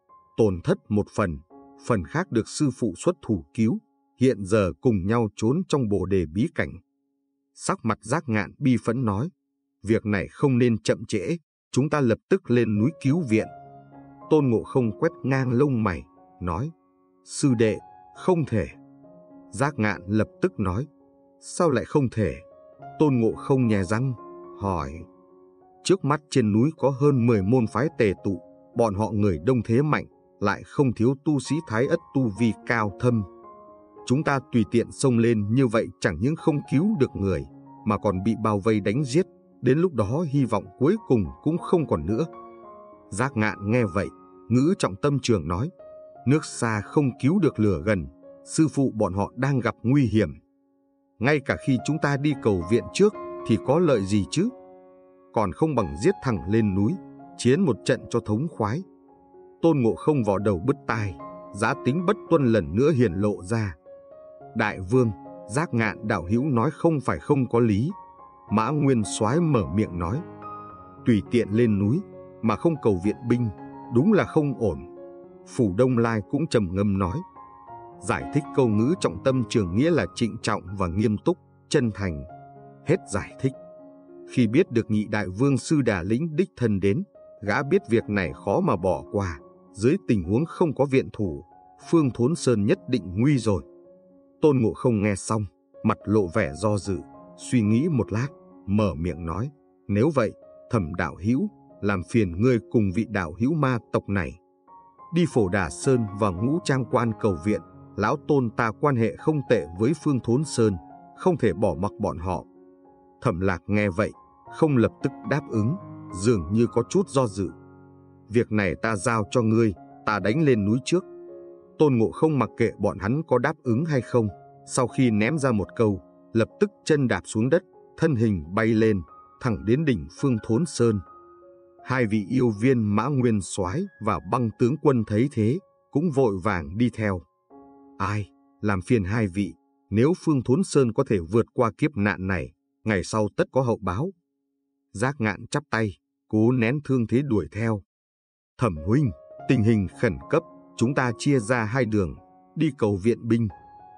tổn thất một phần khác được sư phụ xuất thủ cứu, hiện giờ cùng nhau trốn trong bồ đề bí cảnh. Sắc mặt Giác Ngạn bi phẫn nói, việc này không nên chậm trễ, chúng ta lập tức lên núi cứu viện. Tôn Ngộ Không quét ngang lông mày, nói, sư đệ, không thể. Giác Ngạn lập tức nói, sao lại không thể? Tôn Ngộ Không nhè răng, hỏi. Trước mắt trên núi có hơn 10 môn phái tề tụ, bọn họ người đông thế mạnh, lại không thiếu tu sĩ Thái Ất tu vi cao thâm. Chúng ta tùy tiện xông lên như vậy chẳng những không cứu được người, mà còn bị bao vây đánh giết, đến lúc đó hy vọng cuối cùng cũng không còn nữa. Giác Ngạn nghe vậy, ngữ trọng tâm trường nói, nước xa không cứu được lửa gần, sư phụ bọn họ đang gặp nguy hiểm. Ngay cả khi chúng ta đi cầu viện trước thì có lợi gì chứ? Còn không bằng giết thẳng lên núi, chiến một trận cho thống khoái. Tôn Ngộ Không vò đầu bứt tai, giá tính bất tuân lần nữa hiển lộ ra. Đại vương, Giác Ngạn đạo hữu nói không phải không có lý. Mã Nguyên Soái mở miệng nói, tùy tiện lên núi mà không cầu viện binh, đúng là không ổn. Phủ Đông Lai cũng trầm ngâm nói, giải thích câu ngữ trọng tâm trường nghĩa là trịnh trọng và nghiêm túc, chân thành. Hết giải thích. Khi biết được nhị đại vương sư Đà Lĩnh đích thân đến, gã biết việc này khó mà bỏ qua. Dưới tình huống không có viện thủ, Phương Thốn Sơn nhất định nguy rồi. Tôn Ngộ Không nghe xong, mặt lộ vẻ do dự, suy nghĩ một lát, mở miệng nói, nếu vậy, Thẩm đạo hữu, làm phiền ngươi cùng vị đạo hữu ma tộc này đi Phổ Đà Sơn và Ngũ Trang Quan cầu viện. Lão Tôn ta quan hệ không tệ với Phương Thốn Sơn, không thể bỏ mặc bọn họ. Thẩm Lạc nghe vậy, không lập tức đáp ứng, dường như có chút do dự. Việc này ta giao cho ngươi, ta đánh lên núi trước. Tôn Ngộ Không mặc kệ bọn hắn có đáp ứng hay không, sau khi ném ra một câu, lập tức chân đạp xuống đất, thân hình bay lên, thẳng đến đỉnh Phương Thốn Sơn. Hai vị yêu viên Mã Nguyên Soái và Băng tướng quân thấy thế, cũng vội vàng đi theo. Ai, làm phiền hai vị, nếu Phương Thốn Sơn có thể vượt qua kiếp nạn này, ngày sau tất có hậu báo. Giác Ngạn chắp tay, cố nén thương thế đuổi theo. Thẩm huynh, tình hình khẩn cấp, chúng ta chia ra hai đường, đi cầu viện binh.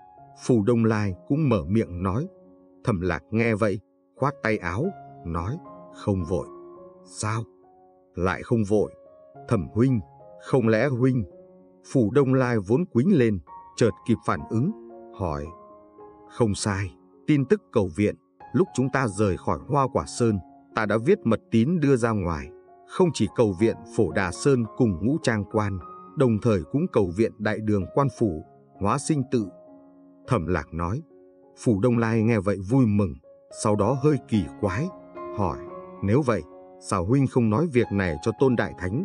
Phù Đông Lai cũng mở miệng nói. Thẩm Lạc nghe vậy, khoát tay áo, nói, không vội. Sao? Lại không vội? Thẩm huynh, không lẽ huynh? Phù Đông Lai vốn quĩnh lên, chợt kịp phản ứng, hỏi. Không sai, tin tức cầu viện, lúc chúng ta rời khỏi Hoa Quả Sơn, ta đã viết mật tín đưa ra ngoài, không chỉ cầu viện Phổ Đà Sơn cùng Ngũ Trang Quan, đồng thời cũng cầu viện Đại Đường Quan Phủ, Hóa Sinh Tự. Thẩm Lạc nói. Phủ Đông Lai nghe vậy vui mừng, sau đó hơi kỳ quái, hỏi, nếu vậy, sao huynh không nói việc này cho Tôn Đại Thánh?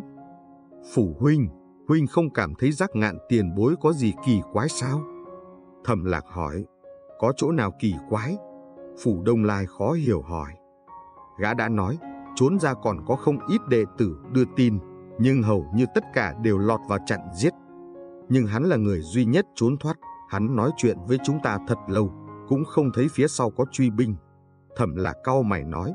Phủ huynh không cảm thấy Giác Ngạn tiền bối có gì kỳ quái sao? Thẩm Lạc hỏi, có chỗ nào kỳ quái? Phủ Đông Lai khó hiểu hỏi. Gã đã nói, trốn ra còn có không ít đệ tử đưa tin, nhưng hầu như tất cả đều lọt vào chặn giết. Nhưng hắn là người duy nhất trốn thoát, hắn nói chuyện với chúng ta thật lâu, cũng không thấy phía sau có truy binh. Thẩm Lạc cau mày nói.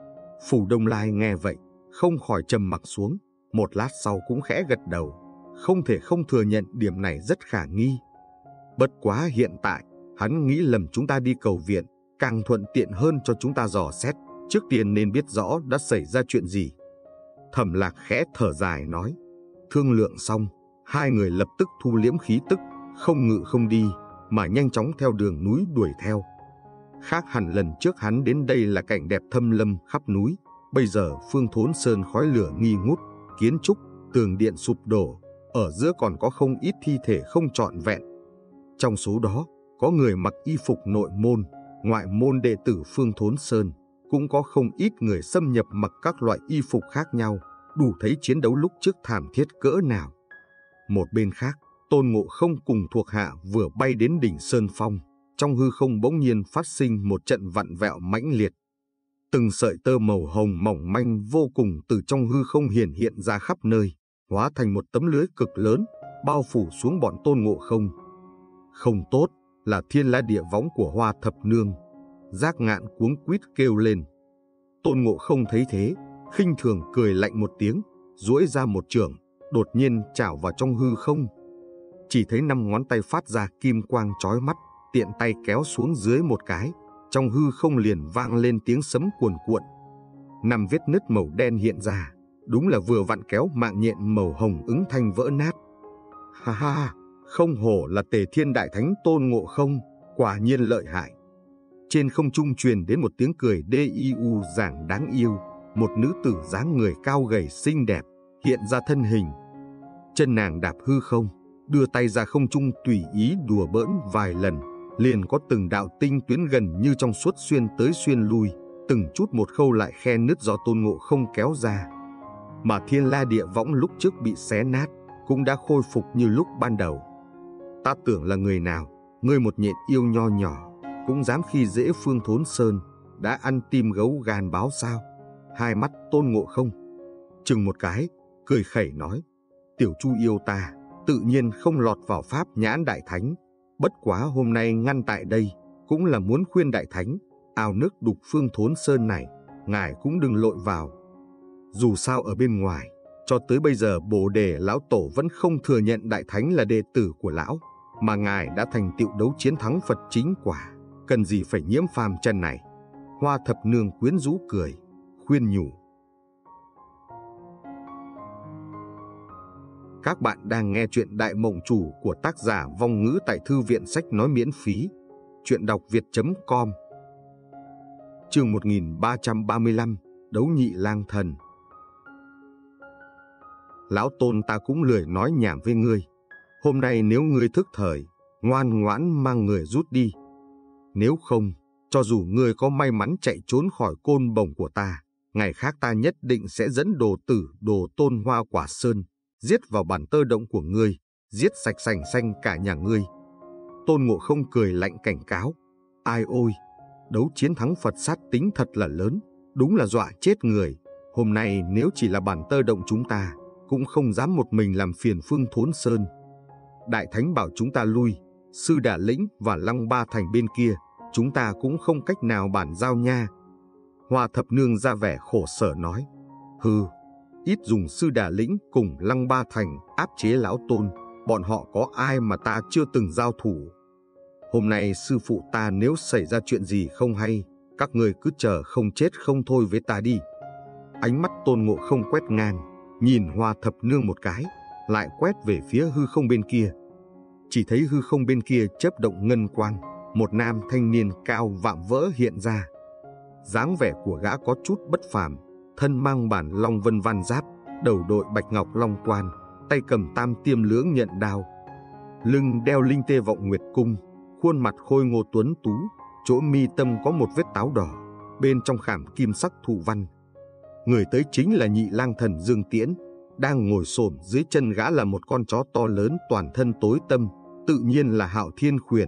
Phủ Đông Lai nghe vậy, không khỏi trầm mặc xuống, một lát sau cũng khẽ gật đầu, không thể không thừa nhận điểm này rất khả nghi. Bất quá hiện tại, hắn nghĩ lầm chúng ta đi cầu viện, càng thuận tiện hơn cho chúng ta dò xét, trước tiên nên biết rõ đã xảy ra chuyện gì. Thẩm Lạc khẽ thở dài nói. Thương lượng xong, hai người lập tức thu liễm khí tức, không ngự không đi, mà nhanh chóng theo đường núi đuổi theo. Khác hẳn lần trước hắn đến đây là cảnh đẹp thâm lâm khắp núi, bây giờ Phương Thốn Sơn khói lửa nghi ngút, kiến trúc, tường điện sụp đổ, ở giữa còn có không ít thi thể không trọn vẹn. Trong số đó, có người mặc y phục nội môn, ngoại môn đệ tử Phương Thốn Sơn, cũng có không ít người xâm nhập mặc các loại y phục khác nhau, đủ thấy chiến đấu lúc trước thảm thiết cỡ nào. Một bên khác, Tôn Ngộ Không cùng thuộc hạ vừa bay đến đỉnh Sơn Phong, trong hư không bỗng nhiên phát sinh một trận vặn vẹo mãnh liệt. Từng sợi tơ màu hồng mỏng manh vô cùng từ trong hư không hiển hiện ra khắp nơi, hóa thành một tấm lưới cực lớn, bao phủ xuống bọn Tôn Ngộ Không. Không tốt, là Thiên La Địa Võng của Hoa Thập Nương. Giác Ngạn cuống quýt kêu lên. Tôn Ngộ Không thấy thế, khinh thường cười lạnh một tiếng, duỗi ra một chưởng, đột nhiên chảo vào trong hư không. Chỉ thấy 5 ngón tay phát ra kim quang chói mắt, tiện tay kéo xuống dưới một cái, trong hư không liền vang lên tiếng sấm cuồn cuộn. 5 vết nứt màu đen hiện ra, đúng là vừa vặn kéo mạng nhện màu hồng ứng thanh vỡ nát. Ha ha, không hổ là Tề Thiên Đại Thánh Tôn Ngộ Không, quả nhiên lợi hại. Trên không trung truyền đến một tiếng cười DIU dàng đáng yêu, một nữ tử dáng người cao gầy xinh đẹp hiện ra thân hình. Chân nàng đạp hư không, đưa tay ra không trung tùy ý đùa bỡn vài lần, liền có từng đạo tinh tuyến gần như trong suốt xuyên tới xuyên lui, từng chút một khâu lại khe nứt do Tôn Ngộ Không kéo ra. Mà Thiên La Địa Võng lúc trước bị xé nát cũng đã khôi phục như lúc ban đầu. Ta tưởng là người nào, ngươi một nhện yêu nho nhỏ cũng dám khi dễ Phương Thốn Sơn, đã ăn tim gấu gan báo sao? Hai mắt Tôn Ngộ Không chừng một cái, cười khẩy nói, tiểu chu yêu ta tự nhiên không lọt vào pháp nhãn Đại Thánh, bất quá hôm nay ngăn tại đây cũng là muốn khuyên Đại Thánh, ao nước đục Phương Thốn Sơn này ngài cũng đừng lội vào. Dù sao ở bên ngoài, cho tới bây giờ Bồ Đề lão tổ vẫn không thừa nhận Đại Thánh là đệ tử của lão, mà ngài đã thành tựu đấu chiến thắng Phật chính quả, cần gì phải nhiễm phàm trần này. Hoa Thập Nương quyến rũ cười, khuyên nhủ. Các bạn đang nghe chuyện Đại Mộng Chủ của tác giả Vong Ngữ tại Thư viện Sách Nói miễn phí. Chuyện đọc việt.com. Chương 1335, Đấu Nhị Lang Thần. Lão Tôn ta cũng lười nói nhảm với ngươi. Hôm nay nếu ngươi thức thời, ngoan ngoãn mang người rút đi. Nếu không, cho dù ngươi có may mắn chạy trốn khỏi côn bồng của ta, ngày khác ta nhất định sẽ dẫn đồ tử Đồ Tôn Hoa Quả Sơn, giết vào bản tơ động của ngươi, giết sạch sành xanh cả nhà ngươi. Tôn Ngộ Không cười lạnh cảnh cáo. Ai ôi, đấu chiến thắng Phật sát tính thật là lớn, đúng là dọa chết người. Hôm nay nếu chỉ là bản tơ động chúng ta, cũng không dám một mình làm phiền Phương Thốn Sơn. Đại Thánh bảo chúng ta lui, Sư Đà Lĩnh và Lăng Ba Thành bên kia, chúng ta cũng không cách nào bản giao nha. Hoa Thập Nương ra vẻ khổ sở nói. Hừ, ít dùng Sư Đà Lĩnh cùng Lăng Ba Thành áp chế lão Tôn, bọn họ có ai mà ta chưa từng giao thủ. Hôm nay sư phụ ta nếu xảy ra chuyện gì không hay, các người cứ chờ không chết không thôi với ta đi. Ánh mắt Tôn Ngộ Không quét ngang, nhìn Hoa Thập Nương một cái, lại quét về phía hư không bên kia. Chỉ thấy hư không bên kia chớp động ngân quang, một nam thanh niên cao vạm vỡ hiện ra. Dáng vẻ của gã có chút bất phàm, thân mang bản long vân văn giáp, đầu đội bạch ngọc long quan, tay cầm tam tiêm lưỡng nhận đao, lưng đeo linh tê vọng nguyệt cung, khuôn mặt khôi ngô tuấn tú, chỗ mi tâm có một vết táo đỏ, bên trong khảm kim sắc thụ văn. Người tới chính là Nhị Lang Thần Dương Tiễn, đang ngồi xổm dưới chân gã là một con chó to lớn toàn thân tối tăm, tự nhiên là Hạo Thiên Khuyển.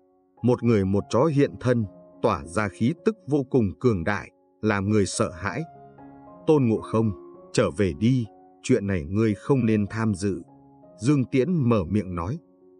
Một người một chó hiện thân, tỏa ra khí tức vô cùng cường đại, làm người sợ hãi. Tôn Ngộ Không, trở về đi, chuyện này ngươi không nên tham dự. Dương Tiễn mở miệng nói.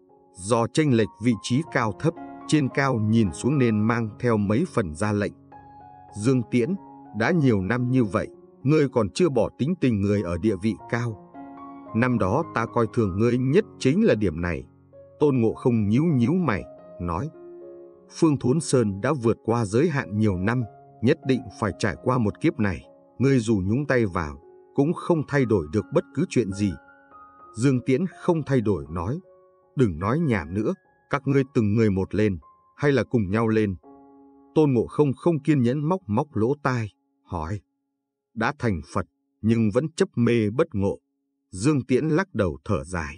Do chênh lệch vị trí cao thấp, trên cao nhìn xuống nên mang theo mấy phần ra lệnh. Dương Tiễn, đã nhiều năm như vậy, ngươi còn chưa bỏ tính tình người ở địa vị cao. Năm đó ta coi thường ngươi nhất chính là điểm này. Tôn Ngộ Không nhíu nhíu mày, nói. Phương Thốn Sơn đã vượt qua giới hạn nhiều năm, nhất định phải trải qua một kiếp này. Ngươi dù nhúng tay vào, cũng không thay đổi được bất cứ chuyện gì. Dương Tiễn không thay đổi nói. Đừng nói nhảm nữa, các ngươi từng người một lên, hay là cùng nhau lên? Tôn Ngộ Không không kiên nhẫn móc lỗ tai, hỏi. Đã thành Phật, nhưng vẫn chấp mê bất ngộ. Dương Tiễn lắc đầu thở dài.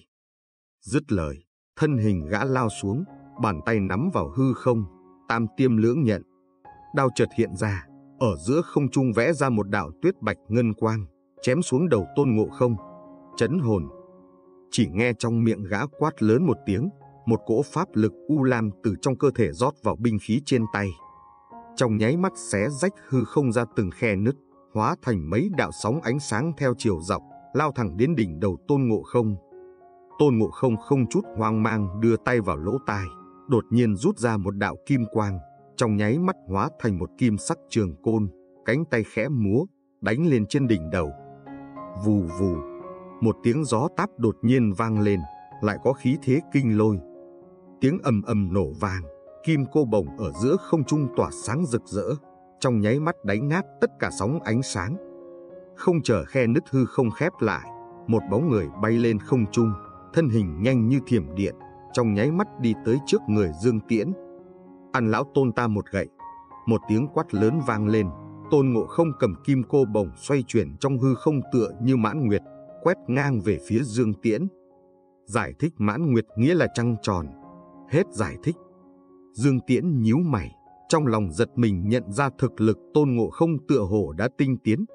Dứt lời, thân hình gã lao xuống, bàn tay nắm vào hư không, tam tiêm lưỡng nhận. Đao chợt hiện ra, ở giữa không trung vẽ ra một đạo tuyết bạch ngân quang, chém xuống đầu Tôn Ngộ Không. Chấn hồn. Chỉ nghe trong miệng gã quát lớn một tiếng, một cỗ pháp lực u lam từ trong cơ thể rót vào binh khí trên tay. Trong nháy mắt xé rách hư không ra từng khe nứt, hóa thành mấy đạo sóng ánh sáng theo chiều dọc, lao thẳng đến đỉnh đầu Tôn Ngộ Không. Tôn Ngộ Không không chút hoang mang đưa tay vào lỗ tai, đột nhiên rút ra một đạo kim quang, trong nháy mắt hóa thành một kim sắc trường côn, cánh tay khẽ múa, đánh lên trên đỉnh đầu. Vù vù, một tiếng gió táp đột nhiên vang lên, lại có khí thế kinh lôi. Tiếng ầm ầm nổ vang, kim cô bổng ở giữa không trung tỏa sáng rực rỡ, trong nháy mắt đánh nát tất cả sóng ánh sáng. Không chờ khe nứt hư không khép lại, một bóng người bay lên không trung, thân hình nhanh như thiểm điện, trong nháy mắt đi tới trước người Dương Tiễn. Ăn lão Tôn ta một gậy. Một tiếng quát lớn vang lên, Tôn Ngộ Không cầm kim cô bổng xoay chuyển trong hư không tựa như mãn nguyệt, quét ngang về phía Dương Tiễn. Giải thích mãn nguyệt nghĩa là trăng tròn. Hết giải thích. Dương Tiễn nhíu mày, trong lòng giật mình nhận ra thực lực Tôn Ngộ Không tựa hồ đã tinh tiến.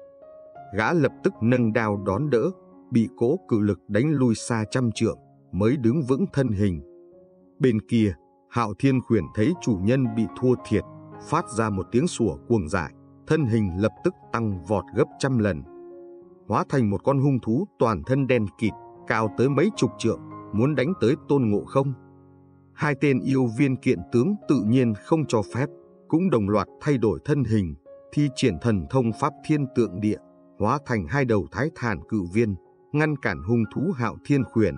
Gã lập tức nâng đao đón đỡ, bị cỗ cự lực đánh lui xa trăm trượng, mới đứng vững thân hình. Bên kia, Hạo Thiên Khuyển thấy chủ nhân bị thua thiệt, phát ra một tiếng sủa cuồng dại, thân hình lập tức tăng vọt gấp trăm lần, hóa thành một con hung thú toàn thân đen kịt, cao tới mấy chục trượng, muốn đánh tới Tôn Ngộ Không. Hai tên yêu viên kiện tướng tự nhiên không cho phép, cũng đồng loạt thay đổi thân hình, thi triển thần thông pháp thiên tượng địa, hóa thành hai đầu thái thản cự viên, ngăn cản hung thú Hạo Thiên Khuyển.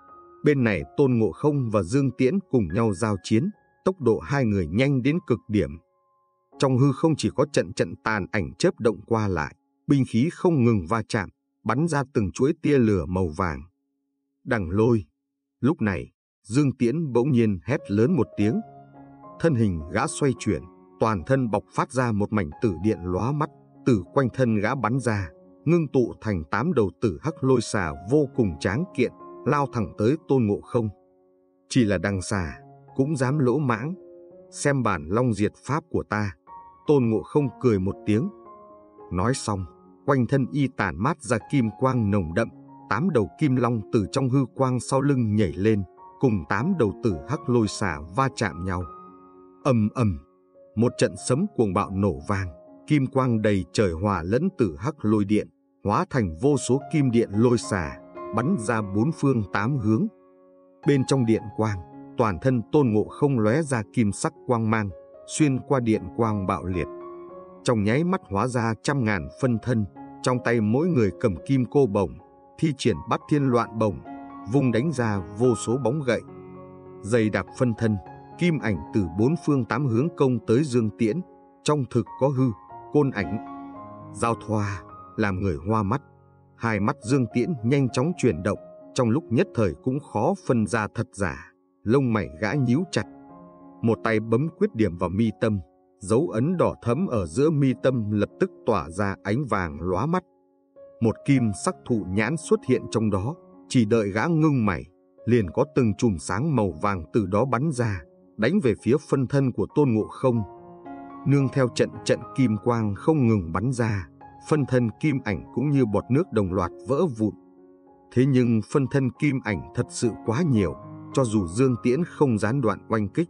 Bên này Tôn Ngộ Không và Dương Tiễn cùng nhau giao chiến, tốc độ hai người nhanh đến cực điểm. Trong hư không chỉ có trận tàn ảnh chớp động qua lại, binh khí không ngừng va chạm, bắn ra từng chuỗi tia lửa màu vàng. Đằng lôi. Lúc này, Dương Tiễn bỗng nhiên hét lớn một tiếng. Thân hình gã xoay chuyển, toàn thân bộc phát ra một mảnh tử điện lóa mắt, từ quanh thân gã bắn ra, ngưng tụ thành 8 đầu tử hắc lôi xà vô cùng tráng kiện, lao thẳng tới Tôn Ngộ Không. Chỉ là đằng xà cũng dám lỗ mãng, xem bản long diệt pháp của ta. Tôn Ngộ Không cười một tiếng. Nói xong, quanh thân y tản mát ra kim quang nồng đậm, 8 đầu kim long từ trong hư quang sau lưng nhảy lên, cùng 8 đầu tử hắc lôi xà va chạm nhau. Ầm ầm, một trận sấm cuồng bạo nổ vang, kim quang đầy trời hòa lẫn tử hắc lôi điện, hóa thành vô số kim điện lôi xà, bắn ra 4 phương 8 hướng. Bên trong điện quang, toàn thân Tôn Ngộ Không lóe ra kim sắc quang mang, xuyên qua điện quang bạo liệt. Trong nháy mắt hóa ra trăm ngàn phân thân, trong tay mỗi người cầm kim cô bổng, thi triển Bát Thiên Loạn Bổng, vung đánh ra vô số bóng gậy. Dày đặc phân thân, kim ảnh từ 4 phương 8 hướng công tới Dương Tiễn, trong thực có hư, côn ảnh. Giao thoa, làm người hoa mắt. Hai mắt Dương Tiễn nhanh chóng chuyển động, trong lúc nhất thời cũng khó phân ra thật giả, lông mày gã nhíu chặt. Một tay bấm quyết điểm vào mi tâm, Dấu ấn đỏ thẫm ở giữa mi tâm lập tức tỏa ra ánh vàng lóa mắt. Một kim sắc thụ nhãn xuất hiện trong đó, chỉ đợi gã ngưng mày, liền có từng chùm sáng màu vàng từ đó bắn ra, đánh về phía phân thân của Tôn Ngộ Không. Nương theo trận kim quang không ngừng bắn ra, phân thân kim ảnh cũng như bọt nước đồng loạt vỡ vụn. Thế nhưng phân thân kim ảnh thật sự quá nhiều, cho dù Dương Tiễn không gián đoạn oanh kích,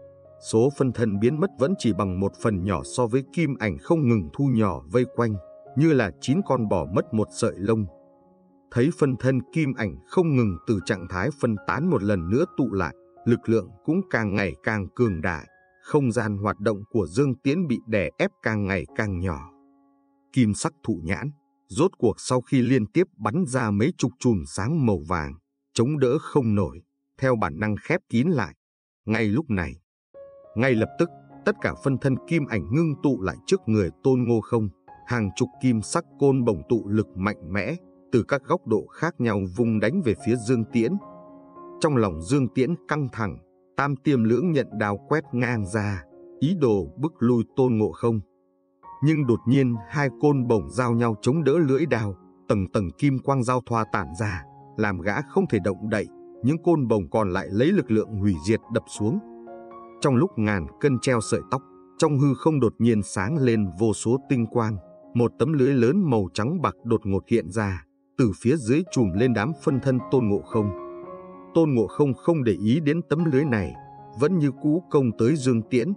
số phân thân biến mất vẫn chỉ bằng một phần nhỏ so với kim ảnh không ngừng thu nhỏ vây quanh, như là 9 con bò mất một sợi lông. Thấy phân thân kim ảnh không ngừng từ trạng thái phân tán một lần nữa tụ lại, lực lượng cũng càng ngày càng cường đại, không gian hoạt động của Dương Tiễn bị đè ép càng ngày càng nhỏ. Kim sắc thụ nhãn, rốt cuộc sau khi liên tiếp bắn ra mấy chục chùm sáng màu vàng, chống đỡ không nổi, theo bản năng khép kín lại. Ngay lúc này, ngay lập tức, tất cả phân thân kim ảnh ngưng tụ lại trước người Tôn Ngộ Không, hàng chục kim sắc côn bổng tụ lực mạnh mẽ, từ các góc độ khác nhau vung đánh về phía Dương Tiễn. Trong lòng Dương Tiễn căng thẳng, tam tiêm lưỡng nhận đao quét ngang ra, ý đồ bức lui Tôn Ngộ Không. Nhưng đột nhiên hai côn bổng giao nhau chống đỡ lưỡi đao, tầng tầng kim quang giao thoa tản ra, làm gã không thể động đậy, những côn bổng còn lại lấy lực lượng hủy diệt đập xuống. Trong lúc ngàn cân treo sợi tóc, trong hư không đột nhiên sáng lên vô số tinh quang, một tấm lưới lớn màu trắng bạc đột ngột hiện ra, từ phía dưới trùm lên đám phân thân Tôn Ngộ Không. Tôn Ngộ Không không để ý đến tấm lưới này, vẫn như cũ công tới Dương Tiễn.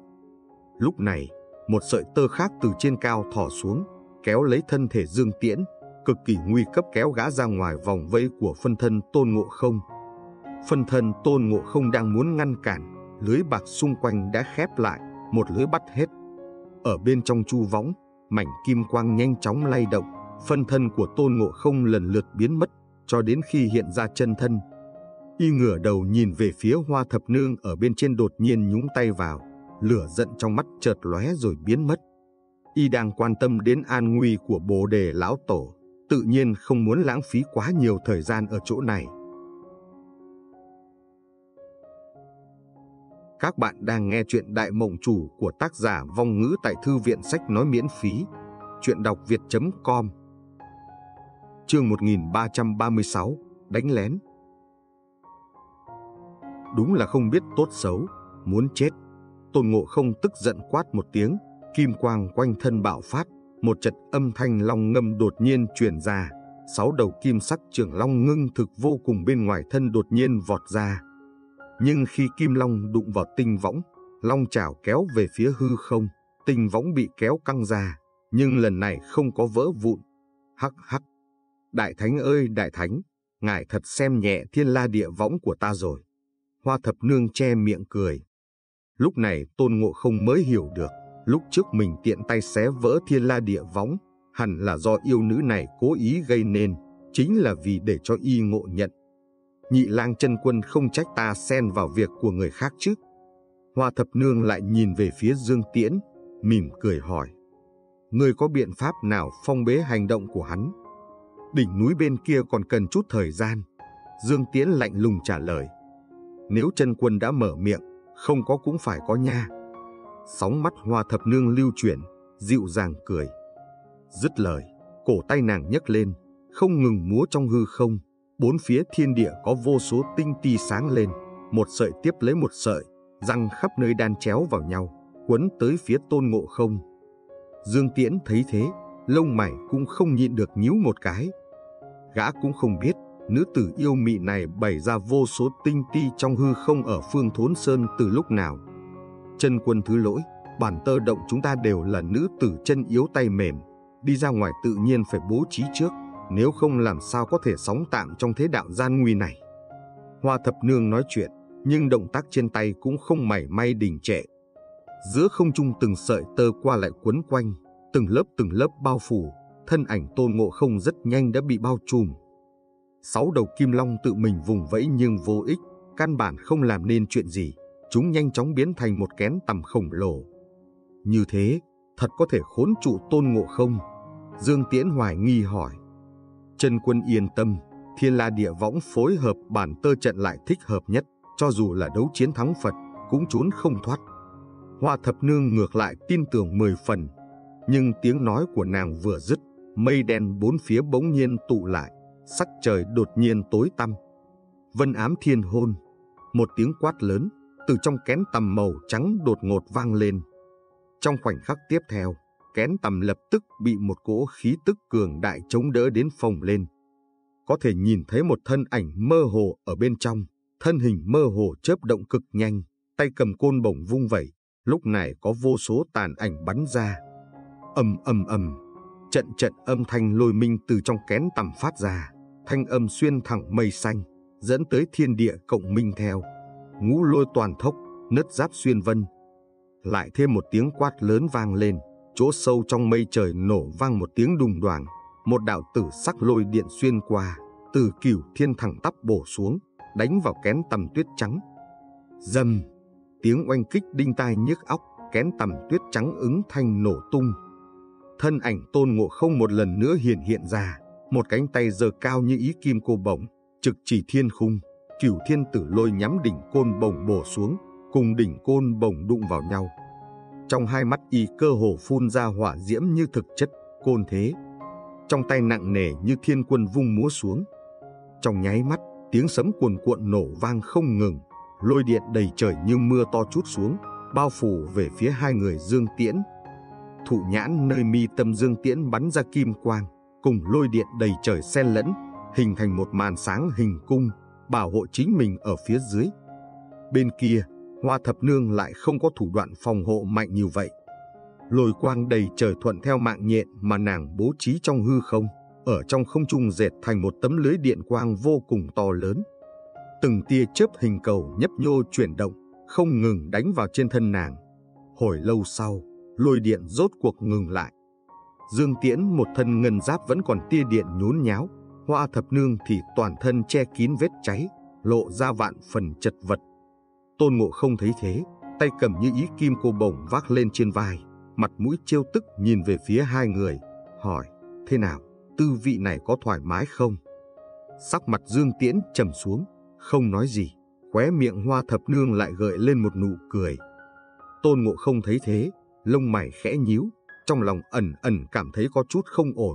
Lúc này, một sợi tơ khác từ trên cao thò xuống, kéo lấy thân thể Dương Tiễn, cực kỳ nguy cấp kéo gã ra ngoài vòng vây của phân thân Tôn Ngộ Không. Phân thân Tôn Ngộ Không đang muốn ngăn cản, lưới bạc xung quanh đã khép lại, một lưới bắt hết. Ở bên trong chu võng, mảnh kim quang nhanh chóng lay động, phân thân của Tôn Ngộ Không lần lượt biến mất, cho đến khi hiện ra chân thân. Y ngửa đầu nhìn về phía Hoa Thập Nương ở bên trên, đột nhiên nhúng tay vào, lửa giận trong mắt chợt lóe rồi biến mất. Y đang quan tâm đến an nguy của Bồ Đề Lão Tổ, tự nhiên không muốn lãng phí quá nhiều thời gian ở chỗ này. Các bạn đang nghe chuyện Đại Mộng Chủ của tác giả Vong Ngữ tại Thư viện Sách Nói miễn phí. Chuyện đọc việt.com. Chương 1336, đánh lén. Đúng là không biết tốt xấu, muốn chết. Tôn Ngộ Không tức giận quát một tiếng, kim quang quanh thân bạo phát, một trận âm thanh long ngâm đột nhiên truyền ra, 6 đầu kim sắc trường long ngưng thực vô cùng bên ngoài thân đột nhiên vọt ra. Nhưng khi kim long đụng vào tinh võng, long chảo kéo về phía hư không, tinh võng bị kéo căng ra, nhưng lần này không có vỡ vụn. Hắc hắc, Đại Thánh ơi Đại Thánh, ngài thật xem nhẹ Thiên La Địa Võng của ta rồi. Hoa Thập Nương che miệng cười. Lúc này Tôn Ngộ Không mới hiểu được, lúc trước mình tiện tay xé vỡ Thiên La Địa Võng, hẳn là do yêu nữ này cố ý gây nên, chính là vì để cho y ngộ nhận. Nhị Lang Chân Quân không trách ta xen vào việc của người khác chứ. Hoa Thập Nương lại nhìn về phía Dương Tiễn, mỉm cười hỏi. Ngươi có biện pháp nào phong bế hành động của hắn? Đỉnh núi bên kia còn cần chút thời gian. Dương Tiễn lạnh lùng trả lời. Nếu Chân Quân đã mở miệng, không có cũng phải có nha. Sóng mắt Hoa Thập Nương lưu chuyển, dịu dàng cười. Dứt lời, cổ tay nàng nhấc lên, không ngừng múa trong hư không. Bốn phía thiên địa có vô số tinh ti sáng lên, một sợi tiếp lấy một sợi, răng khắp nơi đan chéo vào nhau, quấn tới phía Tôn Ngộ Không. Dương Tiễn thấy thế, lông mày cũng không nhịn được nhíu một cái. Gã cũng không biết, nữ tử yêu mị này bày ra vô số tinh ti trong hư không ở Phương Thốn Sơn từ lúc nào. Chân Quân thứ lỗi, bản tơ động chúng ta đều là nữ tử chân yếu tay mềm, đi ra ngoài tự nhiên phải bố trí trước, nếu không làm sao có thể sống tạm trong thế đạo gian nguy này. Hoa Thập Nương nói chuyện, nhưng động tác trên tay cũng không mảy may đình trệ. Giữa không trung từng sợi tơ qua lại quấn quanh, từng lớp bao phủ, thân ảnh Tôn Ngộ Không rất nhanh đã bị bao trùm. 6 đầu kim long tự mình vùng vẫy nhưng vô ích, căn bản không làm nên chuyện gì, chúng nhanh chóng biến thành một kén tằm khổng lồ. Như thế, thật có thể khốn trụ Tôn Ngộ Không? Dương Tiễn hoài nghi hỏi. Chân Quân yên tâm, Thiên La Địa Võng phối hợp bản tơ trận lại thích hợp nhất, cho dù là đấu chiến thắng Phật, cũng trốn không thoát. Hoa Thập Nương ngược lại tin tưởng 10 phần. Nhưng tiếng nói của nàng vừa dứt, mây đen bốn phía bỗng nhiên tụ lại, sắc trời đột nhiên tối tăm. Vân ám thiên hôn, một tiếng quát lớn từ trong kén tằm màu trắng đột ngột vang lên. Trong khoảnh khắc tiếp theo, kén tằm lập tức bị một cỗ khí tức cường đại chống đỡ đến phồng lên. Có thể nhìn thấy một thân ảnh mơ hồ ở bên trong, thân hình mơ hồ chớp động cực nhanh, tay cầm côn bổng vung vẩy, lúc này có vô số tàn ảnh bắn ra. Ầm ầm ầm, trận trận âm thanh lôi minh từ trong kén tằm phát ra, thanh âm xuyên thẳng mây xanh, dẫn tới thiên địa cộng minh theo. Ngũ lôi toàn thốc, nứt giáp xuyên vân. Lại thêm một tiếng quát lớn vang lên, chỗ sâu trong mây trời nổ vang một tiếng đùng đoàng, một đạo tử sắc lôi điện xuyên qua, từ cửu thiên thẳng tắp bổ xuống, đánh vào kén tằm tuyết trắng. Rầm, tiếng oanh kích đinh tai nhức óc, kén tằm tuyết trắng ứng thanh nổ tung. Thân ảnh Tôn Ngộ Không một lần nữa hiện ra, một cánh tay giơ cao như ý kim cô bổng, trực chỉ thiên khung. Cửu thiên tử lôi nhắm đỉnh côn bổng bổ xuống, cùng đỉnh côn bổng đụng vào nhau. Trong hai mắt y cơ hồ phun ra hỏa diễm như thực chất côn thế. Trong tay nặng nề như thiên quân vung múa xuống. Trong nháy mắt, tiếng sấm cuồn cuộn nổ vang không ngừng, lôi điện đầy trời như mưa to trút xuống, bao phủ về phía hai người Dương Tiễn. Thụ nhãn nơi mi tâm Dương Tiễn bắn ra kim quang, cùng lôi điện đầy trời xen lẫn, hình thành một màn sáng hình cung, bảo hộ chính mình ở phía dưới. Bên kia, Hoa Thập Nương lại không có thủ đoạn phòng hộ mạnh như vậy. Lôi quang đầy trời thuận theo mạng nhện mà nàng bố trí trong hư không, ở trong không trung dệt thành một tấm lưới điện quang vô cùng to lớn. Từng tia chớp hình cầu nhấp nhô chuyển động, không ngừng đánh vào trên thân nàng. Hồi lâu sau, lôi điện rốt cuộc ngừng lại. Dương Tiễn một thân ngân giáp vẫn còn tia điện nhốn nháo, Hoa Thập Nương thì toàn thân che kín vết cháy, lộ ra vạn phần chật vật. Tôn Ngộ Không thấy thế, tay cầm như ý kim cô bổng vác lên trên vai, mặt mũi trêu tức nhìn về phía hai người, hỏi: thế nào, tư vị này có thoải mái không? Sắc mặt Dương Tiễn trầm xuống, không nói gì, khóe miệng Hoa Thập Nương lại gợi lên một nụ cười. Tôn Ngộ Không thấy thế, lông mày khẽ nhíu, trong lòng ẩn ẩn cảm thấy có chút không ổn.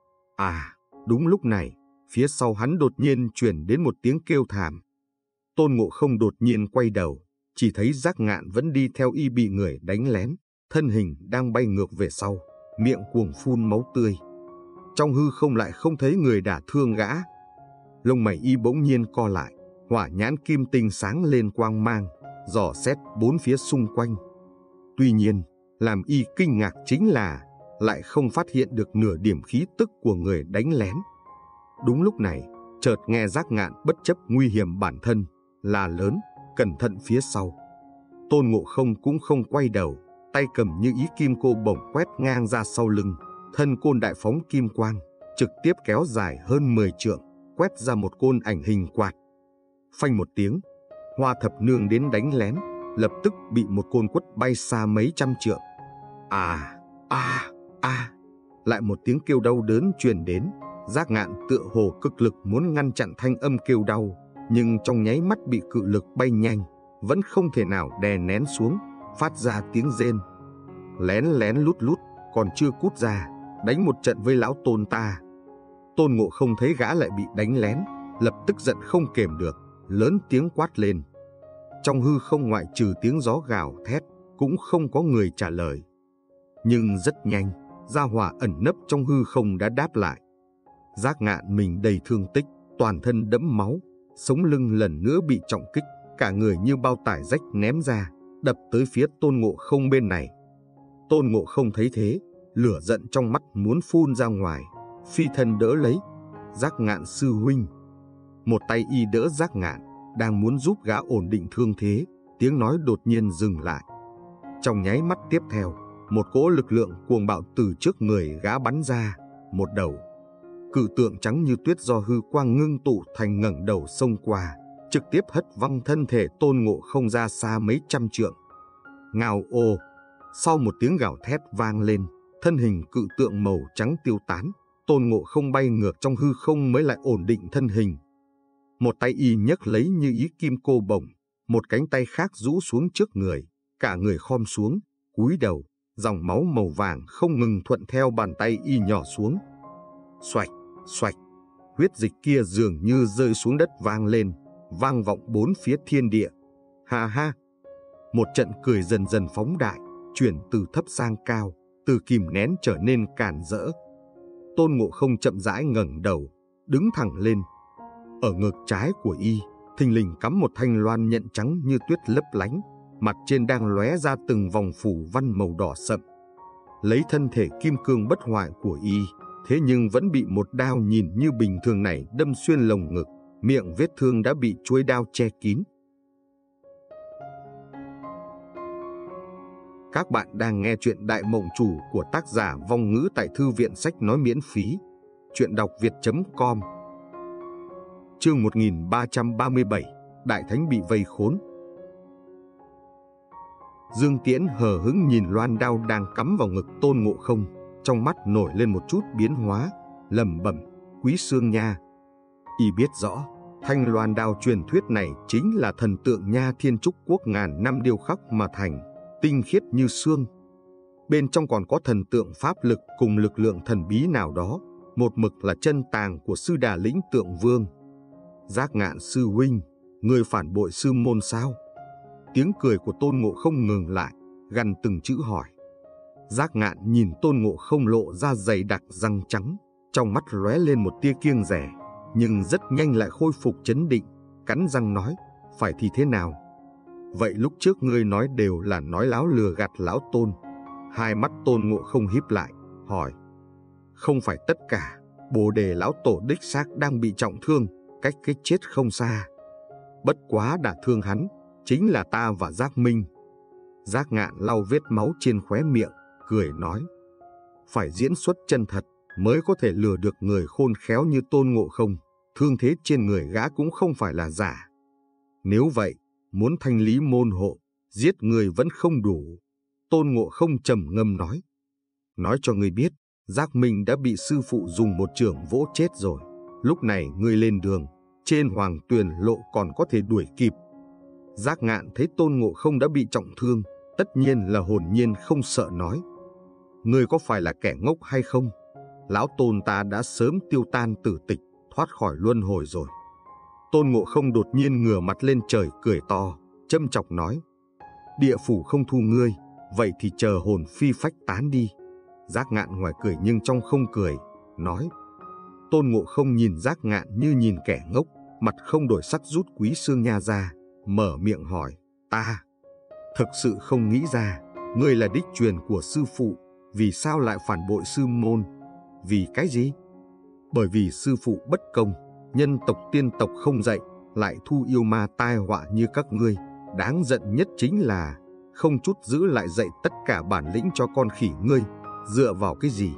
À, đúng lúc này, phía sau hắn đột nhiên truyền đến một tiếng kêu thảm. Tôn Ngộ Không đột nhiên quay đầu, chỉ thấy Giác Ngạn vẫn đi theo y bị người đánh lén, thân hình đang bay ngược về sau, miệng cuồng phun máu tươi. Trong hư không lại không thấy người đả thương gã. Lông mày y bỗng nhiên co lại, hỏa nhãn kim tinh sáng lên quang mang, dò xét bốn phía xung quanh. Tuy nhiên, làm y kinh ngạc chính là lại không phát hiện được nửa điểm khí tức của người đánh lén. Đúng lúc này, chợt nghe Giác Ngạn bất chấp nguy hiểm bản thân, la lớn: cẩn thận phía sau. Tôn Ngộ Không cũng không quay đầu, tay cầm như ý kim cô bổng quét ngang ra sau lưng, thân côn đại phóng kim quang, trực tiếp kéo dài hơn 10 trượng, quét ra một côn ảnh hình quạt. Phanh một tiếng, Hoa Thập Nương đến đánh lén, lập tức bị một côn quất bay xa mấy trăm trượng. Lại một tiếng kêu đau đớn truyền đến. Giác Ngạn tựa hồ cực lực muốn ngăn chặn thanh âm kêu đau, nhưng trong nháy mắt bị cự lực bay nhanh, vẫn không thể nào đè nén xuống, phát ra tiếng rên. Lén lén lút lút, còn chưa cút ra, đánh một trận với lão Tôn ta. Tôn Ngộ Không thấy gã lại bị đánh lén, lập tức giận không kềm được, lớn tiếng quát lên. Trong hư không ngoại trừ tiếng gió gào thét, cũng không có người trả lời. Nhưng rất nhanh, gia hỏa ẩn nấp trong hư không đã đáp lại. Giác Ngạn mình đầy thương tích, toàn thân đẫm máu, sống lưng lần nữa bị trọng kích, cả người như bao tải rách ném ra, đập tới phía Tôn Ngộ Không bên này. Tôn Ngộ Không thấy thế, lửa giận trong mắt muốn phun ra ngoài, phi thân đỡ lấy. Giác Ngạn sư huynh. Một tay y đỡ Giác Ngạn, đang muốn giúp gã ổn định thương thế, tiếng nói đột nhiên dừng lại. Trong nháy mắt tiếp theo, một cỗ lực lượng cuồng bạo từ trước người gã bắn ra, một đầu cự tượng trắng như tuyết do hư quang ngưng tụ thành ngẩng đầu xông qua, trực tiếp hất văng thân thể Tôn Ngộ Không ra xa mấy trăm trượng. Ngao ô! Sau một tiếng gào thét vang lên, thân hình cự tượng màu trắng tiêu tán, Tôn Ngộ Không bay ngược trong hư không mới lại ổn định thân hình. Một tay y nhấc lấy như ý kim cô bổng, một cánh tay khác rũ xuống trước người, cả người khom xuống, cúi đầu, dòng máu màu vàng không ngừng thuận theo bàn tay y nhỏ xuống. Xoạch, xoạch, huyết dịch kia dường như rơi xuống đất vang lên, vang vọng bốn phía thiên địa. Ha ha! Một trận cười dần dần phóng đại, chuyển từ thấp sang cao, từ kìm nén trở nên càn rỡ. Tôn Ngộ Không chậm rãi ngẩng đầu, đứng thẳng lên. Ở ngực trái của y, thình lình cắm một thanh loan nhận trắng như tuyết lấp lánh, mặt trên đang lóe ra từng vòng phủ văn màu đỏ sậm. Lấy thân thể kim cương bất hoại của y, thế nhưng vẫn bị một đao nhìn như bình thường này đâm xuyên lồng ngực, miệng vết thương đã bị chuôi đao che kín. Các bạn đang nghe chuyện Đại Mộng Chủ của tác giả Vong Ngữ tại Thư viện Sách Nói miễn phí. Chuyện đọc việt.com. Chương 1337, Đại Thánh bị vây khốn. Dương Tiễn hờ hững nhìn loan đao đang cắm vào ngực Tôn Ngộ Không, trong mắt nổi lên một chút biến hóa, lẩm bẩm: Quý Xương Nha. Y biết rõ, thanh loan đao truyền thuyết này chính là thần tượng Nha Thiên Trúc Quốc ngàn năm điêu khắc mà thành, tinh khiết như xương. Bên trong còn có thần tượng pháp lực cùng lực lượng thần bí nào đó, một mực là chân tàng của sư Đà Lĩnh Tượng Vương. Giác Ngạn sư huynh, người phản bội sư môn sao? Tiếng cười của Tôn Ngộ Không ngừng lại, gằn từng chữ hỏi. Giác Ngạn nhìn Tôn Ngộ Không lộ ra dày đặc răng trắng, trong mắt lóe lên một tia kiêng dè, nhưng rất nhanh lại khôi phục trấn định, cắn răng nói: Phải thì thế nào? Vậy lúc trước ngươi nói đều là nói láo lừa gạt lão Tôn. Hai mắt Tôn Ngộ Không híp lại, hỏi: Không phải tất cả, Bồ Đề lão tổ đích xác đang bị trọng thương, cách cái chết không xa. Bất quá đả thương hắn chính là ta và Giác Minh. Giác Ngạn lau vết máu trên khóe miệng, cười nói: Phải diễn xuất chân thật mới có thể lừa được người khôn khéo như Tôn Ngộ Không. Thương thế trên người gã cũng không phải là giả. Nếu vậy, muốn thanh lý môn hộ, giết người vẫn không đủ. Tôn Ngộ Không trầm ngâm nói: Nói cho ngươi biết, Giác Minh đã bị sư phụ dùng một chưởng vỗ chết rồi. Lúc này ngươi lên đường, trên Hoàng Tuyền lộ còn có thể đuổi kịp. Giác Ngạn thấy Tôn Ngộ Không đã bị trọng thương, tất nhiên là hồn nhiên không sợ nói: Ngươi có phải là kẻ ngốc hay không? Lão Tôn ta đã sớm tiêu tan tử tịch, thoát khỏi luân hồi rồi. Tôn Ngộ Không đột nhiên ngửa mặt lên trời cười to, châm chọc nói: Địa phủ không thu ngươi, vậy thì chờ hồn phi phách tán đi. Giác Ngạn ngoài cười nhưng trong không cười, nói. Tôn Ngộ Không nhìn Giác Ngạn như nhìn kẻ ngốc, mặt không đổi sắc rút Quý Xương Nha ra, mở miệng hỏi: Ta thực sự không nghĩ ra, ngươi là đích truyền của sư phụ, vì sao lại phản bội sư môn? Vì cái gì? Bởi vì sư phụ bất công, nhân tộc tiên tộc không dạy, lại thu yêu ma tai họa như các ngươi. Đáng giận nhất chính là không chút giữ lại dạy tất cả bản lĩnh cho con khỉ ngươi. Dựa vào cái gì?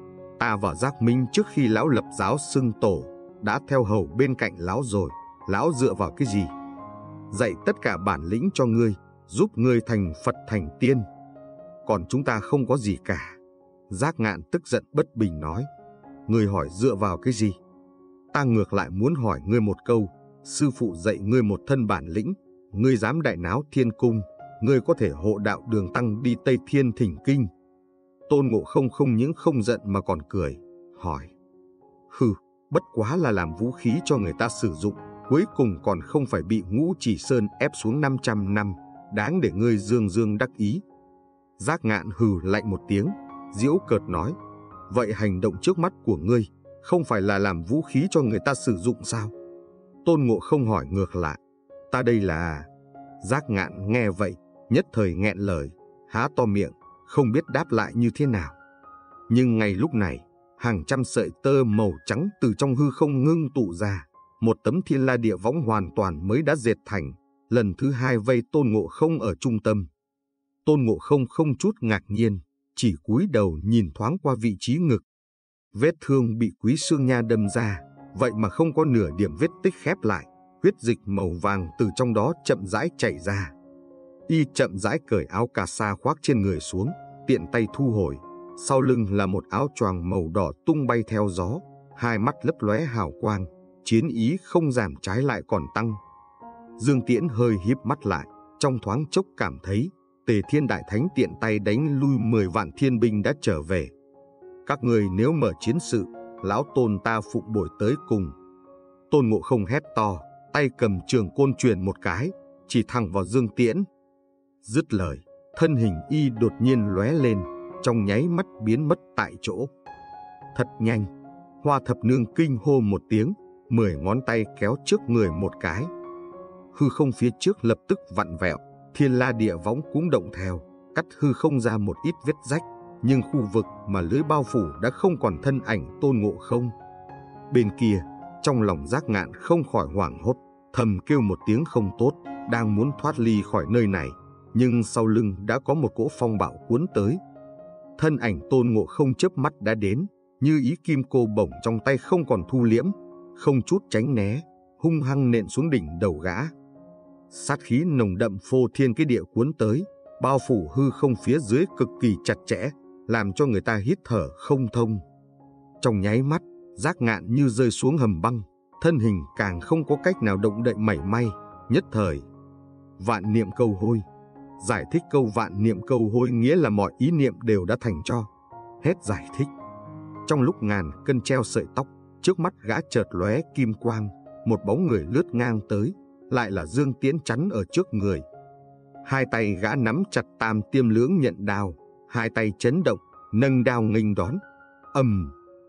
Ta và Giác Minh trước khi lão lập giáo xưng tổ đã theo hầu bên cạnh lão rồi. Lão dựa vào cái gì? Dạy tất cả bản lĩnh cho ngươi, giúp ngươi thành Phật thành tiên. Còn chúng ta không có gì cả. Giác Ngạn tức giận bất bình nói: Ngươi hỏi dựa vào cái gì? Ta ngược lại muốn hỏi ngươi một câu. Sư phụ dạy ngươi một thân bản lĩnh, ngươi dám đại náo thiên cung, ngươi có thể hộ đạo Đường Tăng đi Tây Thiên thỉnh kinh. Tôn Ngộ Không không những không giận mà còn cười, hỏi: Hừ, bất quá là làm vũ khí cho người ta sử dụng, cuối cùng còn không phải bị Ngũ Chỉ Sơn ép xuống 500 năm, đáng để ngươi dương dương đắc ý. Giác Ngạn hừ lạnh một tiếng, giễu cợt nói: Vậy hành động trước mắt của ngươi không phải là làm vũ khí cho người ta sử dụng sao? Tôn Ngộ Không hỏi ngược lại: Ta đây là... Giác Ngạn nghe vậy, nhất thời nghẹn lời, há to miệng, không biết đáp lại như thế nào. Nhưng ngay lúc này, hàng trăm sợi tơ màu trắng từ trong hư không ngưng tụ ra, một tấm Thiên La Địa Võng hoàn toàn mới đã dệt thành, lần thứ hai vây Tôn Ngộ Không ở trung tâm. Tôn Ngộ Không không chút ngạc nhiên, chỉ cúi đầu nhìn thoáng qua vị trí ngực. Vết thương bị Quý Xương Nha đâm ra, vậy mà không có nửa điểm vết tích khép lại, huyết dịch màu vàng từ trong đó chậm rãi chảy ra. Y chậm rãi cởi áo cà sa khoác trên người xuống, tiện tay thu hồi, sau lưng là một áo choàng màu đỏ tung bay theo gió, hai mắt lấp lóe hào quang, chiến ý không giảm trái lại còn tăng. Dương Tiễn hơi híp mắt lại, trong thoáng chốc cảm thấy Tề Thiên Đại Thánh tiện tay đánh lui 10 vạn thiên binh đã trở về. Các người nếu mở chiến sự, lão tôn ta phụng bồi tới cùng. Tôn Ngộ Không hét to, tay cầm trường côn truyền một cái, chỉ thẳng vào Dương Tiễn. Dứt lời, thân hình y đột nhiên lóe lên, trong nháy mắt biến mất tại chỗ. Thật nhanh, Hoa Thập Nương kinh hô một tiếng, 10 ngón tay kéo trước người một cái. Hư không phía trước lập tức vặn vẹo, Thiên La Địa Võng cũng động theo, cắt hư không ra một ít vết rách, nhưng khu vực mà lưới bao phủ đã không còn thân ảnh Tôn Ngộ Không. Bên kia, trong lòng Giác Ngạn không khỏi hoảng hốt, thầm kêu một tiếng không tốt, đang muốn thoát ly khỏi nơi này, nhưng sau lưng đã có một cỗ phong bạo cuốn tới. Thân ảnh Tôn Ngộ Không chớp mắt đã đến, như ý kim cô bổng trong tay không còn thu liễm, không chút tránh né, hung hăng nện xuống đỉnh đầu gã. Sát khí nồng đậm phô thiên cái địa cuốn tới, bao phủ hư không phía dưới cực kỳ chặt chẽ, làm cho người ta hít thở không thông. Trong nháy mắt, Giác Ngạn như rơi xuống hầm băng, thân hình càng không có cách nào động đậy mảy may, nhất thời. Vạn niệm câu hôi. Giải thích câu vạn niệm câu hôi nghĩa là mọi ý niệm đều đã thành tro. Hết giải thích. Trong lúc ngàn cân treo sợi tóc, trước mắt gã chợt lóe kim quang, một bóng người lướt ngang tới, lại là Dương Tiễn chắn ở trước người. Hai tay gã nắm chặt Tam Tiêm Lưỡng Nhận Đao, hai tay chấn động, nâng đao nghênh đón. Ầm!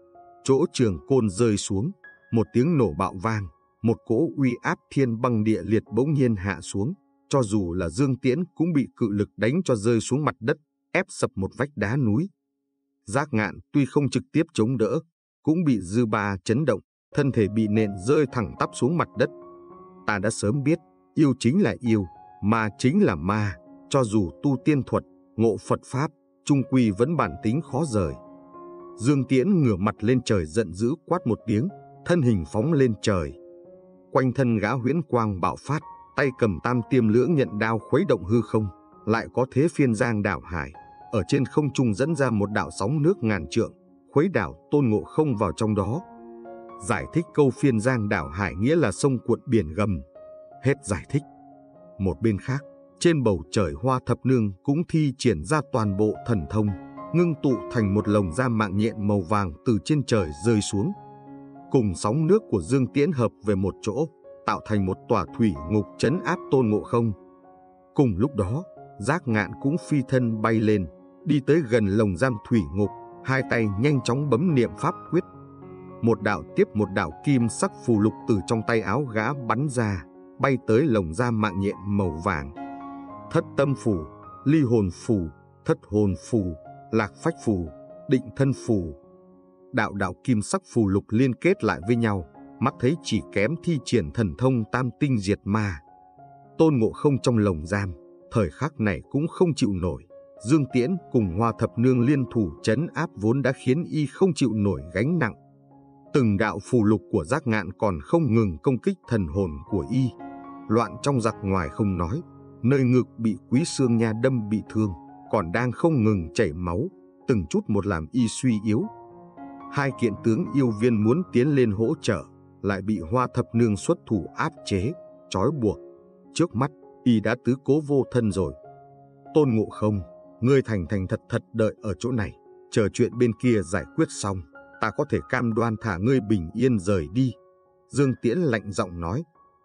Chỗ trường côn rơi xuống, một tiếng nổ bạo vang, một cỗ uy áp thiên băng địa liệt bỗng nhiên hạ xuống, cho dù là Dương Tiễn cũng bị cự lực đánh cho rơi xuống mặt đất, ép sập một vách đá núi. Giác Ngạn tuy không trực tiếp chống đỡ, cũng bị dư ba chấn động, thân thể bị nện rơi thẳng tắp xuống mặt đất. Ta đã sớm biết, yêu chính là yêu, ma chính là ma, cho dù tu tiên thuật, ngộ Phật Pháp, chung quy vẫn bản tính khó rời. Dương Tiễn ngửa mặt lên trời giận dữ quát một tiếng, thân hình phóng lên trời. Quanh thân gã huyễn quang bạo phát, tay cầm Tam Tiêm Lưỡng Nhận Đao khuấy động hư không, lại có thế phiên giang đảo hải, ở trên không trung dẫn ra một đạo sóng nước ngàn trượng, khuấy đảo Tôn Ngộ Không vào trong đó. Giải thích câu phiên giang đảo hải nghĩa là sông cuộn biển gầm. Hết giải thích. Một bên khác, trên bầu trời Hoa Thập Nương cũng thi triển ra toàn bộ thần thông, ngưng tụ thành một lồng giam mạng nhện màu vàng từ trên trời rơi xuống. Cùng sóng nước của Dương Tiễn hợp về một chỗ, tạo thành một tòa thủy ngục trấn áp Tôn Ngộ Không. Cùng lúc đó, Giác Ngạn cũng phi thân bay lên, đi tới gần lồng giam thủy ngục, hai tay nhanh chóng bấm niệm pháp quyết. Một đạo tiếp một đạo kim sắc phù lục từ trong tay áo gã bắn ra, bay tới lồng giam mạng nhện màu vàng. Thất tâm phù, ly hồn phù, thất hồn phù, lạc phách phù, định thân phù. Đạo đạo kim sắc phù lục liên kết lại với nhau, mắt thấy chỉ kém thi triển thần thông tam tinh diệt ma. Tôn Ngộ Không trong lồng giam, thời khắc này cũng không chịu nổi. Dương Tiễn cùng Hoa Thập Nương liên thủ trấn áp vốn đã khiến y không chịu nổi gánh nặng. Từng đạo phù lục của Giác Ngạn còn không ngừng công kích thần hồn của y. Loạn trong giặc ngoài không nói, nơi ngực bị Quý Xương Nha đâm bị thương, còn đang không ngừng chảy máu, từng chút một làm y suy yếu. Hai kiện tướng yêu viên muốn tiến lên hỗ trợ, lại bị Hoa Thập Nương xuất thủ áp chế, trói buộc. Trước mắt, y đã tứ cố vô thân rồi. Tôn Ngộ Không, ngươi thành thành thật thật đợi ở chỗ này, chờ chuyện bên kia giải quyết xong, ta có thể cam đoan thả ngươi bình yên rời đi. Dương Tiễn lạnh giọng nói.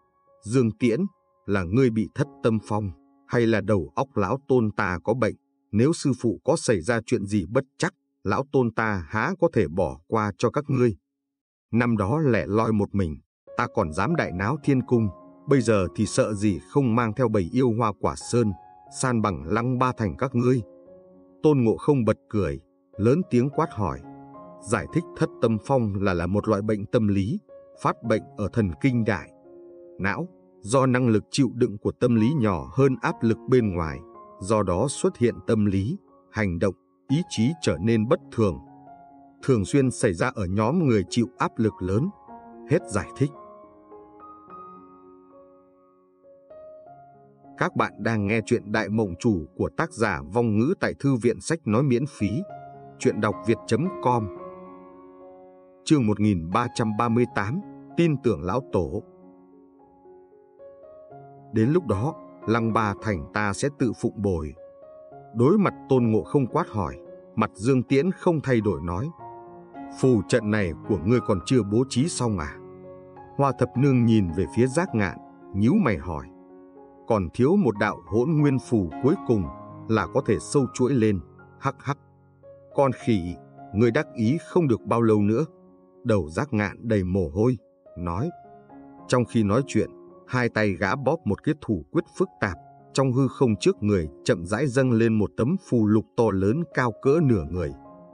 Dương Tiễn, là ngươi bị thất tâm phong, hay là đầu óc lão tôn ta có bệnh? Nếu sư phụ có xảy ra chuyện gì bất trắc, lão tôn ta há có thể bỏ qua cho các ngươi. Năm đó lẻ loi một mình, ta còn dám đại náo thiên cung, bây giờ thì sợ gì không mang theo bầy yêu Hoa Quả Sơn, san bằng Lăng Ba Thành các ngươi. Tôn Ngộ Không bật cười, lớn tiếng quát hỏi. Giải thích thất tâm phong là một loại bệnh tâm lý, phát bệnh ở thần kinh đại não, do năng lực chịu đựng của tâm lý nhỏ hơn áp lực bên ngoài, do đó xuất hiện tâm lý, hành động, ý chí trở nên bất thường. Thường xuyên xảy ra ở nhóm người chịu áp lực lớn. Hết giải thích. Các bạn đang nghe chuyện Đại Mộng Chủ của tác giả Vong Ngữ tại Thư viện Sách Nói miễn phí. Chuyện đọc việt.com. Chương 1338, tin tưởng lão tổ. Đến lúc đó, Lăng Ba Thành ta sẽ tự phụng bồi, Đối mặt Tôn Ngộ Không quát hỏi, mặt Dương Tiễn không thay đổi nói: phù trận này của ngươi còn chưa bố trí xong à? Hoa Thập Nương nhìn về phía Giác Ngạn, nhíu mày hỏi: còn thiếu một đạo hỗn nguyên phù cuối cùng là có thể sâu chuỗi lên. Hắc hắc, con khỉ, ngươi đắc ý không được bao lâu nữa. Đầu Giác Ngạn đầy mồ hôi, nói. Trong khi nói chuyện, hai tay gã bóp một cái thủ quyết phức tạp, trong hư không trước người chậm rãi dâng lên một tấm phù lục to lớn cao cỡ nửa người.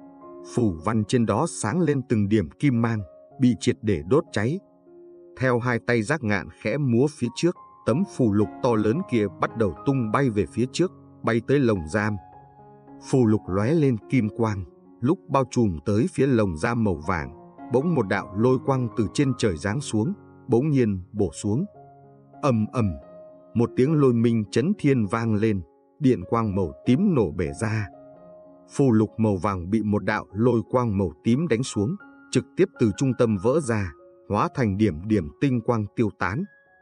Phù văn trên đó sáng lên từng điểm kim mang, bị triệt để đốt cháy. Theo hai tay Giác Ngạn khẽ múa phía trước, tấm phù lục to lớn kia bắt đầu tung bay về phía trước, bay tới lồng giam. Phù lục lóe lên kim quang, lúc bao trùm tới phía lồng giam màu vàng, bỗng một đạo lôi quang từ trên trời giáng xuống, bỗng nhiên bổ xuống. Ầm ầm, một tiếng lôi minh chấn thiên vang lên, điện quang màu tím nổ bể ra. Phù lục màu vàng bị một đạo lôi quang màu tím đánh xuống, trực tiếp từ trung tâm vỡ ra, hóa thành điểm điểm tinh quang tiêu tán.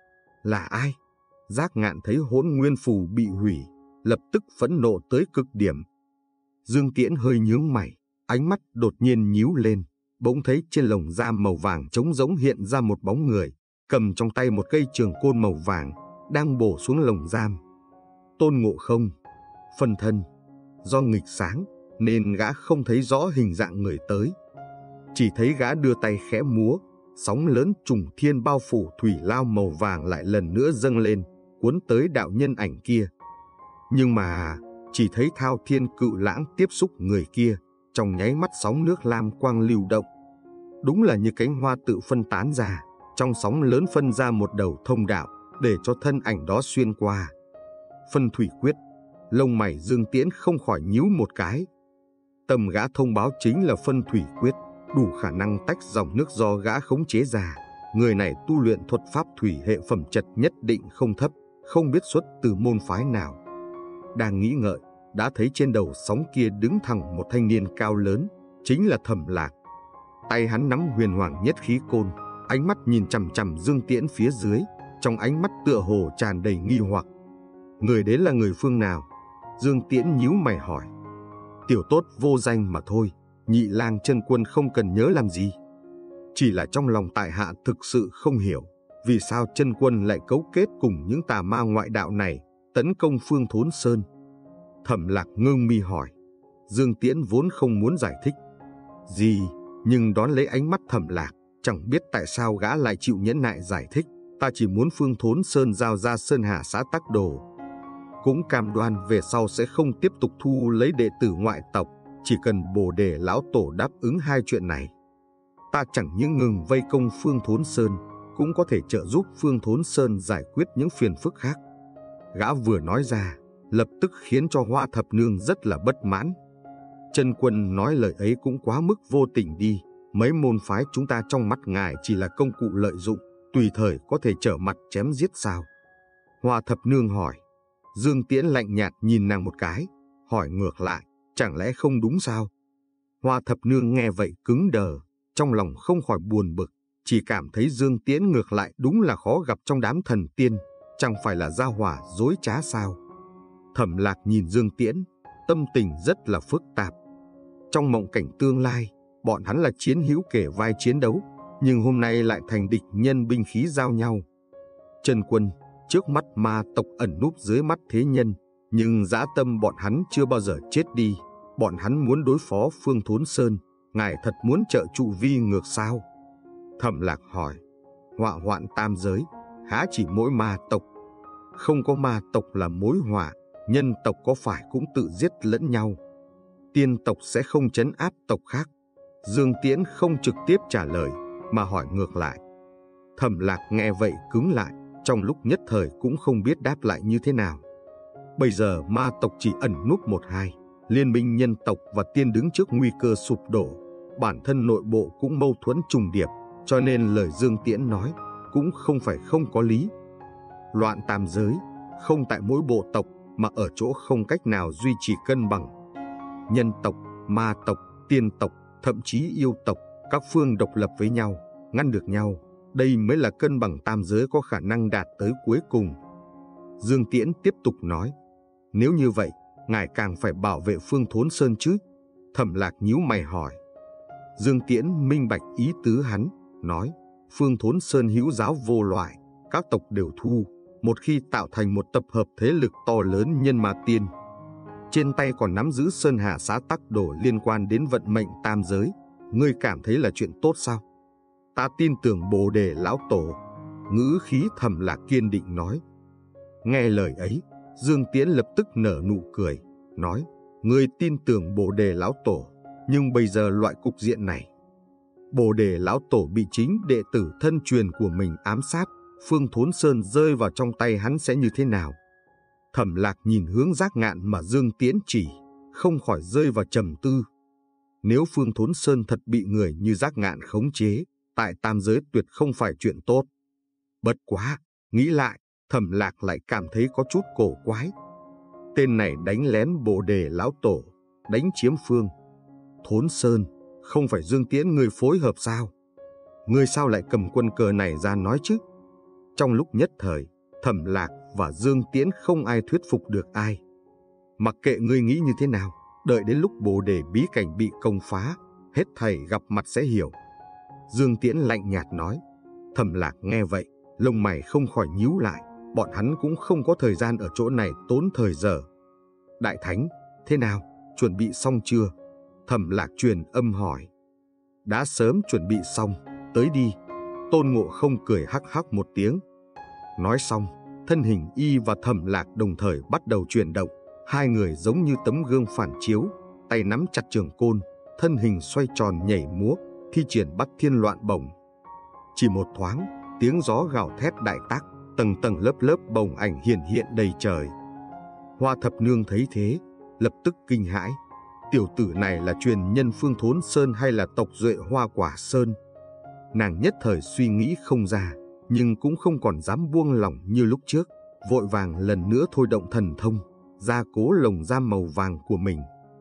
Là ai? Giác Ngạn thấy hỗn nguyên phù bị hủy, lập tức phẫn nộ tới cực điểm. Dương Tiễn hơi nhướng mày, ánh mắt đột nhiên nhíu lên, bỗng thấy trên lồng giam màu vàng trống rỗng hiện ra một bóng người, cầm trong tay một cây trường côn màu vàng, đang bổ xuống lồng giam. Tôn Ngộ Không, phân thân. Do nghịch sáng nên gã không thấy rõ hình dạng người tới, chỉ thấy gã đưa tay khẽ múa, sóng lớn trùng thiên bao phủ thủy lao màu vàng lại lần nữa dâng lên, cuốn tới đạo nhân ảnh kia. Nhưng mà chỉ thấy thao thiên cự lãng tiếp xúc người kia, trong nháy mắt sóng nước lam quang lưu động. Đúng là như cánh hoa tự phân tán ra, trong sóng lớn phân ra một đầu thông đạo, để cho thân ảnh đó xuyên qua. Phân thủy quyết, lông mày Dương Tiễn không khỏi nhíu một cái. Tầm gã thông báo chính là phân thủy quyết, đủ khả năng tách dòng nước do gã khống chế ra. Người này tu luyện thuật pháp thủy hệ phẩm chất nhất định không thấp, không biết xuất từ môn phái nào. Đang nghĩ ngợi, đã thấy trên đầu sóng kia đứng thẳng một thanh niên cao lớn, chính là Thẩm Lạc. Tay hắn nắm huyền hoàng nhất khí côn, ánh mắt nhìn chằm chằm Dương Tiễn phía dưới, trong ánh mắt tựa hồ tràn đầy nghi hoặc. Người đến là người phương nào? Dương Tiễn nhíu mày hỏi. Tiểu tốt vô danh mà thôi, Nhị Lang Chân Quân không cần nhớ làm gì. Chỉ là trong lòng tại hạ thực sự không hiểu, vì sao Chân Quân lại cấu kết cùng những tà ma ngoại đạo này, tấn công Phương Thốn Sơn. Thẩm Lạc ngưng mi hỏi. Dương Tiễn vốn không muốn giải thích gì, nhưng đón lấy ánh mắt Thẩm Lạc, chẳng biết tại sao gã lại chịu nhẫn nại giải thích. Ta chỉ muốn Phương Thốn Sơn giao ra Sơn Hà xã Tắc Đồ, cũng cam đoan về sau sẽ không tiếp tục thu lấy đệ tử ngoại tộc, chỉ cần Bồ Đề lão tổ đáp ứng hai chuyện này. Ta chẳng những ngừng vây công Phương Thốn Sơn, cũng có thể trợ giúp Phương Thốn Sơn giải quyết những phiền phức khác. Gã vừa nói ra, lập tức khiến cho Hoa Thập Nương rất là bất mãn. Chân Quân nói lời ấy cũng quá mức vô tình đi, mấy môn phái chúng ta trong mắt ngài chỉ là công cụ lợi dụng, tùy thời có thể trở mặt chém giết sao? Hoa Thập Nương hỏi. Dương Tiễn lạnh nhạt nhìn nàng một cái, hỏi ngược lại, chẳng lẽ không đúng sao? Hoa Thập Nương nghe vậy cứng đờ, trong lòng không khỏi buồn bực, chỉ cảm thấy Dương Tiễn ngược lại đúng là khó gặp trong đám thần tiên, chẳng phải là gia hỏa dối trá sao? Thẩm Lạc nhìn Dương Tiễn, tâm tình rất là phức tạp. Trong mộng cảnh tương lai, bọn hắn là chiến hữu kể vai chiến đấu, nhưng hôm nay lại thành địch nhân, binh khí giao nhau. Chân Quân, trước mắt ma tộc ẩn núp dưới mắt thế nhân, nhưng dã tâm bọn hắn chưa bao giờ chết đi. Bọn hắn muốn đối phó Phương Thốn Sơn, ngài thật muốn trợ trụ vi ngược sao? Thẩm Lạc hỏi. Họa hoạn tam giới, há chỉ mỗi ma tộc? Không có ma tộc là mối họa, nhân tộc có phải cũng tự giết lẫn nhau? Tiên tộc sẽ không trấn áp tộc khác? Dương Tiễn không trực tiếp trả lời, mà hỏi ngược lại. Thẩm Lạc nghe vậy cứng lại, trong lúc nhất thời cũng không biết đáp lại như thế nào. Bây giờ ma tộc chỉ ẩn núp một hai, liên minh nhân tộc và tiên đứng trước nguy cơ sụp đổ, bản thân nội bộ cũng mâu thuẫn trùng điệp, cho nên lời Dương Tiễn nói cũng không phải không có lý. Loạn tam giới không tại mỗi bộ tộc, mà ở chỗ không cách nào duy trì cân bằng. Nhân tộc, ma tộc, tiên tộc, thậm chí yêu tộc, các phương độc lập với nhau, ngăn được nhau, đây mới là cân bằng tam giới có khả năng đạt tới cuối cùng. Dương Tiễn tiếp tục nói, nếu như vậy, ngài càng phải bảo vệ Phương Thốn Sơn chứ. Thẩm Lạc nhíu mày hỏi. Dương Tiễn minh bạch ý tứ hắn, nói, Phương Thốn Sơn hữu giáo vô loại, các tộc đều thu, một khi tạo thành một tập hợp thế lực to lớn nhân ma tiên. Trên tay còn nắm giữ Sơn Hà xã tắc đồ liên quan đến vận mệnh tam giới, ngươi cảm thấy là chuyện tốt sao? Ta tin tưởng Bồ Đề lão tổ. Ngữ khí Thẩm Lạc kiên định nói. Nghe lời ấy, Dương Tiễn lập tức nở nụ cười, nói, ngươi tin tưởng Bồ Đề lão tổ, nhưng bây giờ loại cục diện này, Bồ Đề lão tổ bị chính đệ tử thân truyền của mình ám sát, Phương Thốn Sơn rơi vào trong tay hắn sẽ như thế nào? Thẩm Lạc nhìn hướng Giác Ngạn mà Dương Tiễn chỉ, không khỏi rơi vào trầm tư. Nếu Phương Thốn Sơn thật bị người như Giác Ngạn khống chế, tại tam giới tuyệt không phải chuyện tốt. Bất quá, nghĩ lại, Thẩm Lạc lại cảm thấy có chút cổ quái. Tên này đánh lén Bồ Đề lão tổ, đánh chiếm Phương Thốn Sơn, không phải Dương Tiễn người phối hợp sao? Ngươi sao lại cầm quân cờ này ra nói chứ? Trong lúc nhất thời, Thẩm Lạc và Dương Tiễn không ai thuyết phục được ai. Mặc kệ ngươi nghĩ như thế nào, đợi đến lúc Bồ Đề bí cảnh bị công phá, hết thảy gặp mặt sẽ hiểu. Dương Tiễn lạnh nhạt nói. Thẩm Lạc nghe vậy, lông mày không khỏi nhíu lại, bọn hắn cũng không có thời gian ở chỗ này tốn thời giờ. Đại Thánh, thế nào, chuẩn bị xong chưa? Thẩm Lạc truyền âm hỏi. Đã sớm chuẩn bị xong, tới đi. Tôn Ngộ Không cười hắc hắc một tiếng. Nói xong, thân hình y và Thẩm Lạc đồng thời bắt đầu chuyển động. Hai người giống như tấm gương phản chiếu, tay nắm chặt trường côn, thân hình xoay tròn nhảy múa, thi triển Bắt Thiên Loạn Bổng. Chỉ một thoáng, tiếng gió gào thét đại tác, tầng tầng lớp lớp bồng ảnh hiện hiện đầy trời. Hoa Thập Nương thấy thế, lập tức kinh hãi. Tiểu tử này là truyền nhân Phương Thốn Sơn hay là tộc duệ Hoa Quả Sơn? Nàng nhất thời suy nghĩ không ra, nhưng cũng không còn dám buông lỏng như lúc trước, vội vàng lần nữa thôi động thần thông, gia cố lồng giam màu vàng của mình.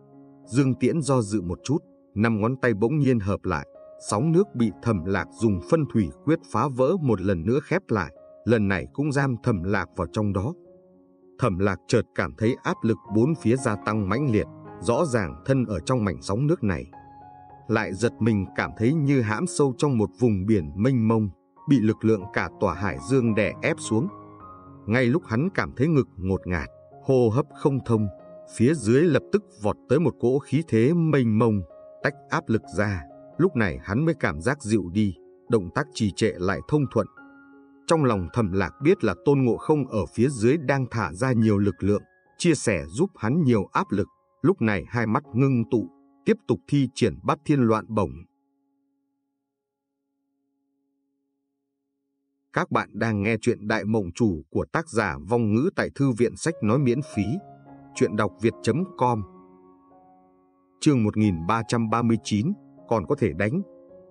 Dương Tiễn do dự một chút, 5 ngón tay bỗng nhiên hợp lại, sóng nước bị Thẩm Lạc dùng phân thủy quyết phá vỡ một lần nữa khép lại, lần này cũng giam Thẩm Lạc vào trong đó. Thẩm Lạc chợt cảm thấy áp lực bốn phía gia tăng mãnh liệt, rõ ràng thân ở trong mảnh sóng nước này. Lại giật mình cảm thấy như hãm sâu trong một vùng biển mênh mông, bị lực lượng cả tòa hải dương đè ép xuống. Ngay lúc hắn cảm thấy ngực ngột ngạt, hô hấp không thông, phía dưới lập tức vọt tới một cỗ khí thế mênh mông, tách áp lực ra. Lúc này hắn mới cảm giác dịu đi, động tác trì trệ lại thông thuận. Trong lòng Thẩm Lạc biết là Tôn Ngộ Không ở phía dưới đang thả ra nhiều lực lượng, chia sẻ giúp hắn nhiều áp lực. Lúc này hai mắt ngưng tụ, tiếp tục thi triển Bắt Thiên Loạn Bổng. Các bạn đang nghe chuyện Đại Mộng Chủ của tác giả Vong Ngữ tại Thư viện Sách Nói miễn phí. Chuyện đọc việt.com. Chương 1339, còn có thể đánh.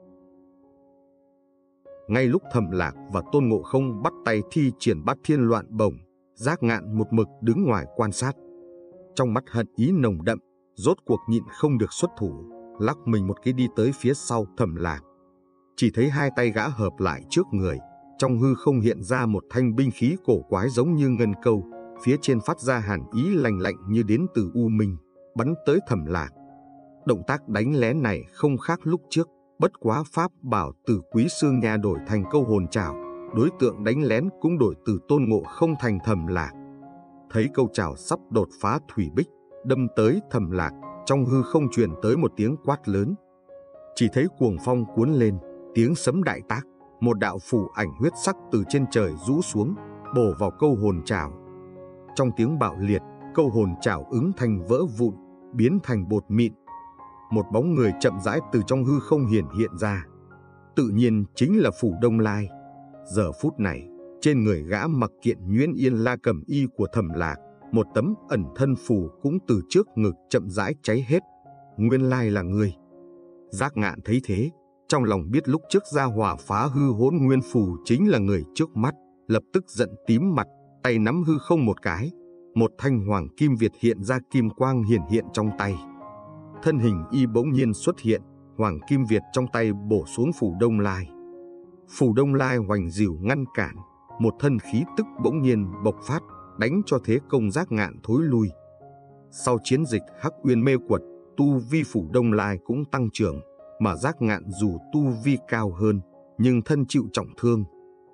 Ngay lúc Thẩm Lạc và Tôn Ngộ Không bắt tay thi triển Bắt Thiên Loạn Bổng, Giác Ngạn một mực đứng ngoài quan sát. Trong mắt hận ý nồng đậm, rốt cuộc nhịn không được xuất thủ, lắc mình một cái đi tới phía sau Thẩm Lạc. Chỉ thấy hai tay gã hợp lại trước người, trong hư không hiện ra một thanh binh khí cổ quái giống như ngân câu, phía trên phát ra hàn ý lạnh lạnh như đến từ u minh, bắn tới Thẩm Lạc. Động tác đánh lén này không khác lúc trước, bất quá pháp bảo từ Quý Xương Nha đổi thành Câu Hồn Trảo, đối tượng đánh lén cũng đổi từ Tôn Ngộ Không thành Thẩm Lạc. Thấy câu trảo sắp đột phá thủy bích, đâm tới Thẩm Lạc, trong hư không truyền tới một tiếng quát lớn. Chỉ thấy cuồng phong cuốn lên, tiếng sấm đại tác, một đạo phù ảnh huyết sắc từ trên trời rũ xuống, bổ vào Câu Hồn Trảo. Trong tiếng bạo liệt, Câu Hồn Trảo ứng thành vỡ vụn, biến thành bột mịn. Một bóng người chậm rãi từ trong hư không hiện ra. Tự nhiên chính là Phủ Đông Lai. Giờ phút này, trên người gã mặc kiện nhuyễn yên la cầm y của Thẩm Lạc, một tấm ẩn thân phù cũng từ trước ngực chậm rãi cháy hết. Nguyên lai là ngươi. Giác Ngạn thấy thế, trong lòng biết lúc trước ra hỏa phá hư hỗn nguyên phù chính là người trước mắt, lập tức giận tím mặt, tay nắm hư không một cái, một thanh hoàng kim việt hiện ra kim quang hiển hiện trong tay. Thân hình y bỗng nhiên xuất hiện, hoàng kim việt trong tay bổ xuống Phủ Đông Lai. Phủ Đông Lai hoành dìu ngăn cản, một thân khí tức bỗng nhiên bộc phát, đánh cho thế công Giác Ngạn thối lui. Sau chiến dịch Hắc Uyên mê quật, tu vi Phủ Đông Lai cũng tăng trưởng, mà Giác Ngạn dù tu vi cao hơn, nhưng thân chịu trọng thương.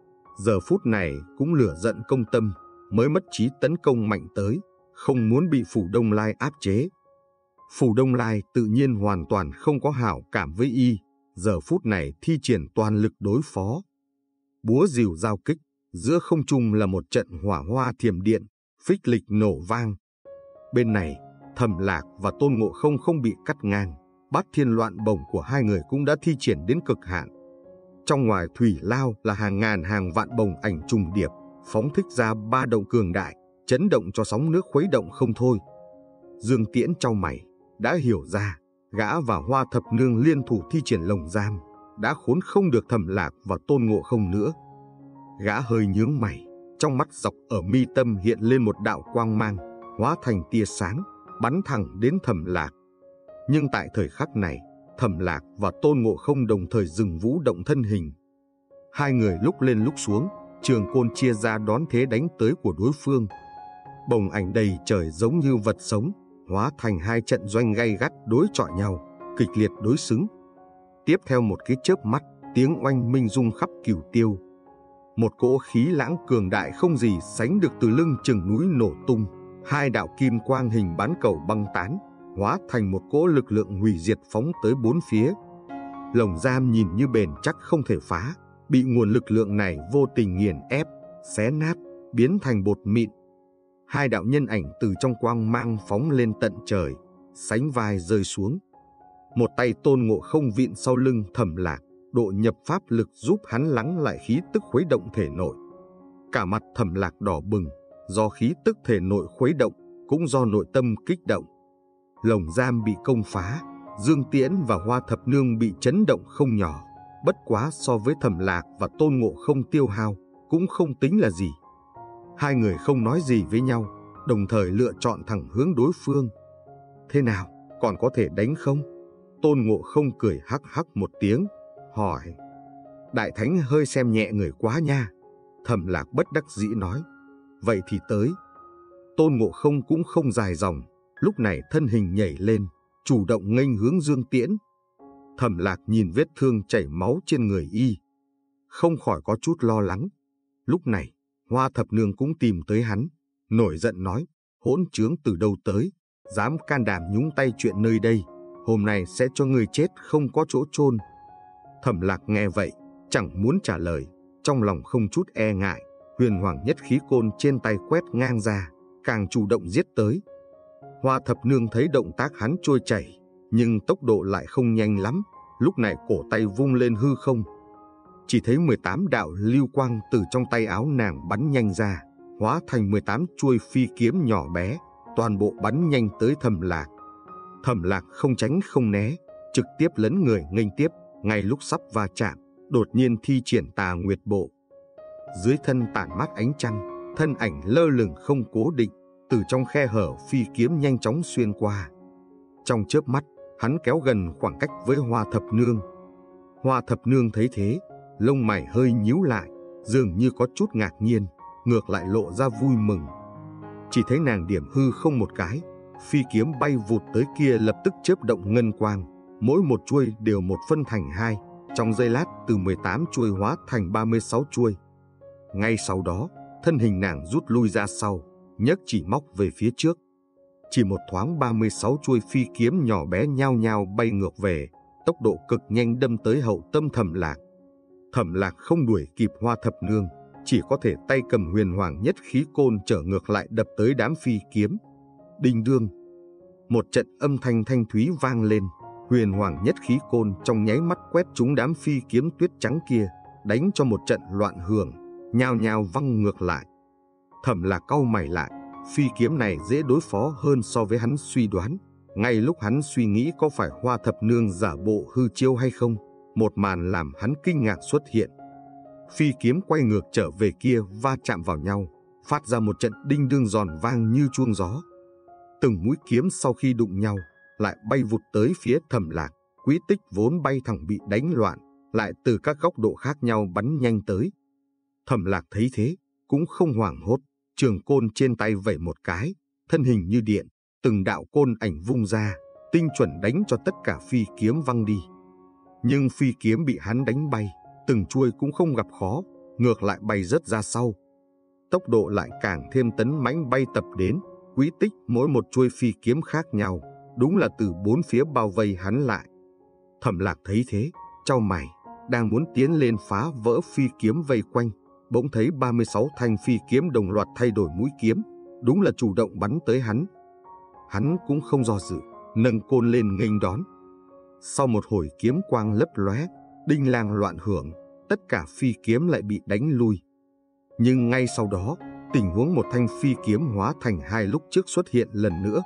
Giờ phút này cũng lửa giận công tâm, mới mất trí tấn công mạnh tới, không muốn bị Phủ Đông Lai áp chế. Phủ Đông Lai tự nhiên hoàn toàn không có hảo cảm với y, giờ phút này thi triển toàn lực đối phó. Búa rìu giao kích, giữa không trung là một trận hỏa hoa thiểm điện, phích lịch nổ vang. Bên này, Thẩm Lạc và Tôn Ngộ Không không bị cắt ngang, bát thiên loạn bổng của hai người cũng đã thi triển đến cực hạn. Trong ngoài thủy lao là hàng ngàn hàng vạn bồng ảnh trùng điệp, phóng thích ra ba động cường đại, chấn động cho sóng nước khuấy động không thôi. Dương Tiễn chau mày, đã hiểu ra, gã và Hoa Thập Nương liên thủ thi triển lồng giam, đã khốn không được Thẩm Lạc và Tôn Ngộ Không nữa. Gã hơi nhướng mày, trong mắt dọc ở mi tâm hiện lên một đạo quang mang, hóa thành tia sáng, bắn thẳng đến Thẩm Lạc. Nhưng tại thời khắc này, Thẩm Lạc và Tôn Ngộ Không đồng thời dừng vũ động thân hình. Hai người lúc lên lúc xuống, trường côn chia ra đón thế đánh tới của đối phương. Bồng ảnh đầy trời giống như vật sống, hóa thành hai trận doanh gay gắt đối chọi nhau, kịch liệt đối xứng. Tiếp theo một cái chớp mắt, tiếng oanh minh rung khắp Cửu Tiêu. Một cỗ khí lãng cường đại không gì sánh được từ lưng chừng núi nổ tung, hai đạo kim quang hình bán cầu băng tán, hóa thành một cỗ lực lượng hủy diệt phóng tới bốn phía. Lồng giam nhìn như bền chắc không thể phá, bị nguồn lực lượng này vô tình nghiền ép, xé nát, biến thành bột mịn. Hai đạo nhân ảnh từ trong quang mang phóng lên tận trời, sánh vai rơi xuống. Một tay Tôn Ngộ Không vịn sau lưng Thẩm Lạc, độ nhập pháp lực giúp hắn lắng lại khí tức khuấy động thể nội. Cả mặt Thẩm Lạc đỏ bừng, do khí tức thể nội khuấy động, cũng do nội tâm kích động. Lồng giam bị công phá, Dương Tiễn và Hoa Thập Nương bị chấn động không nhỏ, bất quá so với Thẩm Lạc và Tôn Ngộ Không tiêu hao, cũng không tính là gì. Hai người không nói gì với nhau, đồng thời lựa chọn thẳng hướng đối phương. Thế nào, còn có thể đánh không? Tôn Ngộ Không cười hắc hắc một tiếng, hỏi. Đại Thánh hơi xem nhẹ người quá nha. Thẩm Lạc bất đắc dĩ nói. Vậy thì tới. Tôn Ngộ Không cũng không dài dòng, lúc này thân hình nhảy lên, chủ động nghênh hướng Dương Tiễn. Thẩm Lạc nhìn vết thương chảy máu trên người y, không khỏi có chút lo lắng. Lúc này, Hoa Thập Nương cũng tìm tới hắn, nổi giận nói, hỗn trướng từ đâu tới, dám can đảm nhúng tay chuyện nơi đây, hôm nay sẽ cho người chết không có chỗ chôn. Thẩm Lạc nghe vậy, chẳng muốn trả lời, trong lòng không chút e ngại, huyền hoàng nhất khí côn trên tay quét ngang ra, càng chủ động giết tới. Hoa Thập Nương thấy động tác hắn trôi chảy, nhưng tốc độ lại không nhanh lắm, lúc này cổ tay vung lên hư không. Chỉ thấy 18 đạo lưu quang từ trong tay áo nàng bắn nhanh ra, hóa thành 18 chuôi phi kiếm nhỏ bé, toàn bộ bắn nhanh tới Thẩm Lạc. Thẩm Lạc không tránh không né, trực tiếp lấn người nghênh tiếp, ngay lúc sắp va chạm, đột nhiên thi triển Tà Nguyệt Bộ. Dưới thân tản mát ánh trăng, thân ảnh lơ lửng không cố định, từ trong khe hở phi kiếm nhanh chóng xuyên qua. Trong chớp mắt, hắn kéo gần khoảng cách với Hoa Thập Nương. Hoa Thập Nương thấy thế, lông mày hơi nhíu lại, dường như có chút ngạc nhiên, ngược lại lộ ra vui mừng. Chỉ thấy nàng điểm hư không một cái, phi kiếm bay vụt tới kia lập tức chớp động ngân quang, mỗi một chuôi đều một phân thành hai, trong giây lát từ 18 chuôi hóa thành 36 chuôi. Ngay sau đó, thân hình nàng rút lui ra sau, nhấc chỉ móc về phía trước. Chỉ một thoáng 36 chuôi phi kiếm nhỏ bé nhao nhao bay ngược về, tốc độ cực nhanh đâm tới hậu tâm Thẩm Lạc. Thẩm Lạc không đuổi kịp Hoa Thập Nương, chỉ có thể tay cầm huyền hoàng nhất khí côn trở ngược lại đập tới đám phi kiếm. Đinh đương, một trận âm thanh thanh thúy vang lên, huyền hoàng nhất khí côn trong nháy mắt quét trúng đám phi kiếm tuyết trắng kia, đánh cho một trận loạn hưởng, nhao nhao văng ngược lại. Thẩm Lạc cau mày lại, phi kiếm này dễ đối phó hơn so với hắn suy đoán. Ngay lúc hắn suy nghĩ có phải Hoa Thập Nương giả bộ hư chiêu hay không, một màn làm hắn kinh ngạc xuất hiện. Phi kiếm quay ngược trở về kia va chạm vào nhau, phát ra một trận đinh đương giòn vang như chuông gió. Từng mũi kiếm sau khi đụng nhau, lại bay vụt tới phía Thẩm Lạc, quỹ tích vốn bay thẳng bị đánh loạn, lại từ các góc độ khác nhau bắn nhanh tới. Thẩm Lạc thấy thế, cũng không hoảng hốt, trường côn trên tay vẩy một cái, thân hình như điện, từng đạo côn ảnh vung ra, tinh chuẩn đánh cho tất cả phi kiếm văng đi. Nhưng phi kiếm bị hắn đánh bay, từng chuôi cũng không gặp khó, ngược lại bay rất ra sau. Tốc độ lại càng thêm tấn mãnh bay tập đến, quỹ tích mỗi một chuôi phi kiếm khác nhau, đúng là từ bốn phía bao vây hắn lại. Thẩm Lạc thấy thế, chau mày, đang muốn tiến lên phá vỡ phi kiếm vây quanh, bỗng thấy 36 thanh phi kiếm đồng loạt thay đổi mũi kiếm, đúng là chủ động bắn tới hắn. Hắn cũng không do dự, nâng côn lên nghênh đón. Sau một hồi kiếm quang lấp lóe, đinh lang loạn hưởng, tất cả phi kiếm lại bị đánh lui. Nhưng ngay sau đó, tình huống một thanh phi kiếm hóa thành hai lúc trước xuất hiện lần nữa,